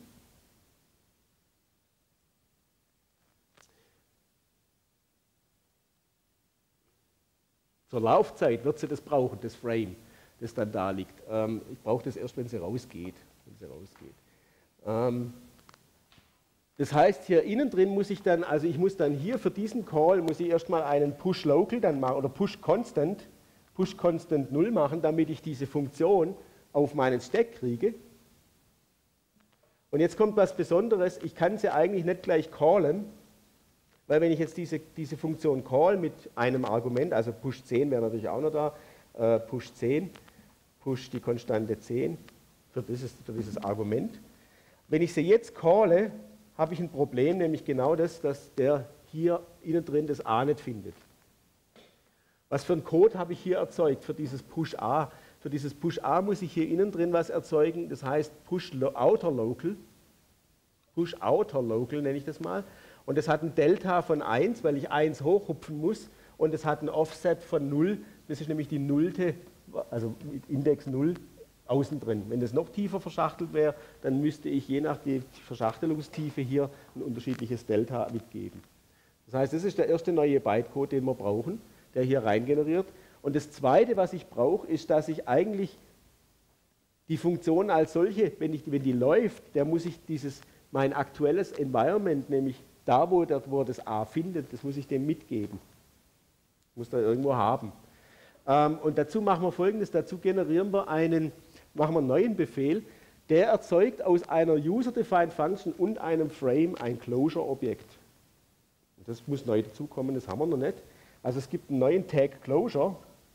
Speaker 1: zur Laufzeit wird sie das brauchen, das Frame, das dann da liegt. Ähm, ich brauche das erst, wenn sie rausgeht. Wenn sie rausgeht. Ähm, das heißt, hier innen drin muss ich dann, also ich muss dann hier für diesen Call, muss ich erstmal einen Push Local dann machen, oder Push Constant, Push Constant null machen, damit ich diese Funktion auf meinen Stack kriege. Und jetzt kommt was Besonderes, ich kann sie eigentlich nicht gleich callen, weil wenn ich jetzt diese, diese Funktion call mit einem Argument, also Push zehn wäre natürlich auch noch da, äh, Push zehn, Push die Konstante zehn für dieses, für dieses Argument. Wenn ich sie jetzt calle, habe ich ein Problem, nämlich genau das, dass der hier innen drin das A nicht findet. Was für einen Code habe ich hier erzeugt für dieses Push A? Für dieses Push A muss ich hier innen drin was erzeugen, das heißt Push Outer Local. Push Outer Local nenne ich das mal. Und das hat ein Delta von eins, weil ich eins hochhupfen muss. Und es hat ein Offset von null, das ist nämlich die nullte, also Index null außen drin. Wenn das noch tiefer verschachtelt wäre, dann müsste ich je nach die Verschachtelungstiefe hier ein unterschiedliches Delta mitgeben. Das heißt, das ist der erste neue Bytecode, den wir brauchen, der hier rein generiert. Und das zweite, was ich brauche, ist, dass ich eigentlich die Funktion als solche, wenn, ich, wenn die läuft, der muss ich dieses, mein aktuelles Environment, nämlich da, wo, der, wo er das A findet, das muss ich dem mitgeben. Muss da irgendwo haben. Ähm, und dazu machen wir Folgendes, dazu generieren wir einen, machen wir einen neuen Befehl, der erzeugt aus einer User-Defined Function und einem Frame ein Closure-Objekt. Das muss neu dazukommen, das haben wir noch nicht. Also es gibt einen neuen Tag Closure.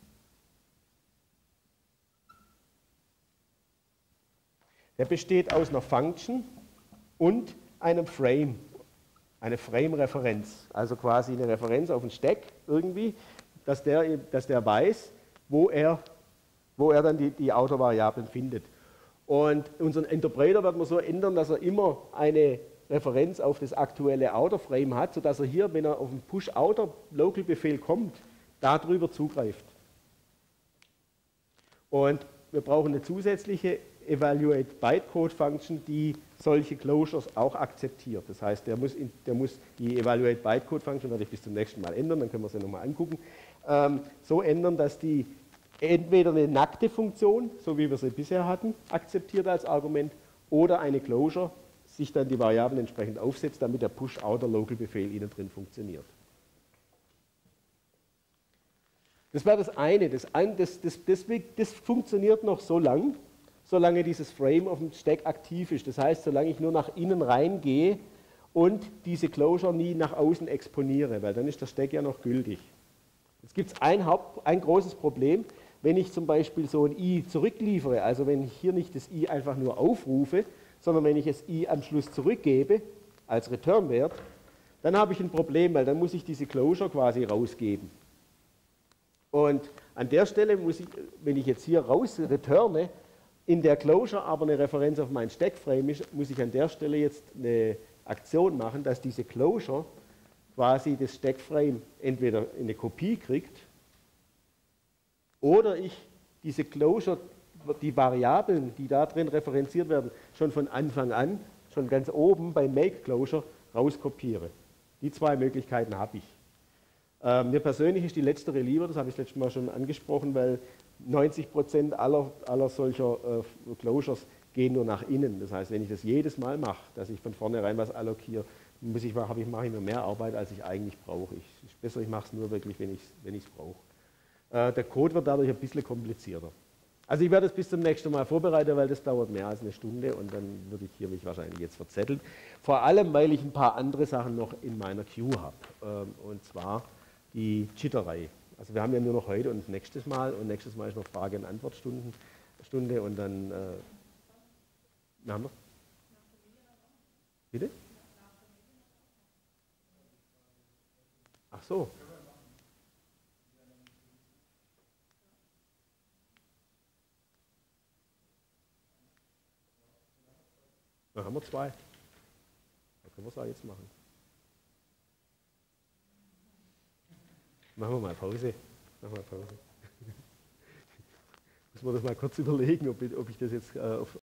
Speaker 1: Der besteht aus einer Function und einem Frame. Eine Frame-Referenz, also quasi eine Referenz auf den Stack irgendwie, dass der, dass der weiß, wo er, wo er dann die, die Outer-Variablen findet. Und unseren Interpreter wird man so ändern, dass er immer eine Referenz auf das aktuelle Outer-Frame hat, sodass er hier, wenn er auf den Push-Outer-Local-Befehl kommt, darüber zugreift. Und wir brauchen eine zusätzliche Evaluate-Bytecode-Function, die solche Closures auch akzeptiert. Das heißt, der muss, in, der muss die Evaluate-Bytecode-Function, werde ich bis zum nächsten Mal ändern, dann können wir sie nochmal angucken, ähm, so ändern, dass die entweder eine nackte Funktion, so wie wir sie bisher hatten, akzeptiert als Argument, oder eine Closure, sich dann die Variablen entsprechend aufsetzt, damit der Push-Outer-Local-Befehl innen drin funktioniert. Das war das eine. Das, ein, das, das, das, das funktioniert noch so lang, solange dieses Frame auf dem Stack aktiv ist. Das heißt, solange ich nur nach innen reingehe und diese Closure nie nach außen exponiere, weil dann ist der Stack ja noch gültig. Jetzt gibt es ein, Haupt, ein großes Problem, wenn ich zum Beispiel so ein I zurückliefere, also wenn ich hier nicht das I einfach nur aufrufe, sondern wenn ich das I am Schluss zurückgebe, als Return-Wert, dann habe ich ein Problem, weil dann muss ich diese Closure quasi rausgeben. Und an der Stelle muss ich, wenn ich jetzt hier raus returne, in der Closure aber eine Referenz auf mein Stack-Frame ist, muss ich an der Stelle jetzt eine Aktion machen, dass diese Closure quasi das Stack-Frame entweder in eine Kopie kriegt oder ich diese Closure, die Variablen, die da drin referenziert werden, schon von Anfang an, schon ganz oben bei Make-Closure rauskopiere. Die zwei Möglichkeiten habe ich. Ähm, mir persönlich ist die letztere lieber, das habe ich letztes Mal schon angesprochen, weil neunzig Prozent aller, aller solcher äh, Closures gehen nur nach innen. Das heißt, wenn ich das jedes Mal mache, dass ich von vornherein was allokiere, muss ich, ich, mache ich mir mehr Arbeit, als ich eigentlich brauche. Es ist besser, ich mache es nur wirklich, wenn ich es wenn brauche. Äh, der Code wird dadurch ein bisschen komplizierter. Also ich werde es bis zum nächsten Mal vorbereiten, weil das dauert mehr als eine Stunde und dann würde ich hier mich wahrscheinlich jetzt verzetteln. Vor allem, weil ich ein paar andere Sachen noch in meiner Queue habe. Ähm, und zwar die Jitterei. Also wir haben ja nur noch heute und nächstes Mal und nächstes Mal ist noch Frage- und Antwortstunde Stunde und dann äh, wir haben noch? Bitte? Ach so. Dann haben wir zwei. Dann können wir es auch jetzt machen. Machen wir mal Pause. Machen wir mal Pause. Muss man das mal kurz überlegen, ob ich, ob ich das jetzt äh, auf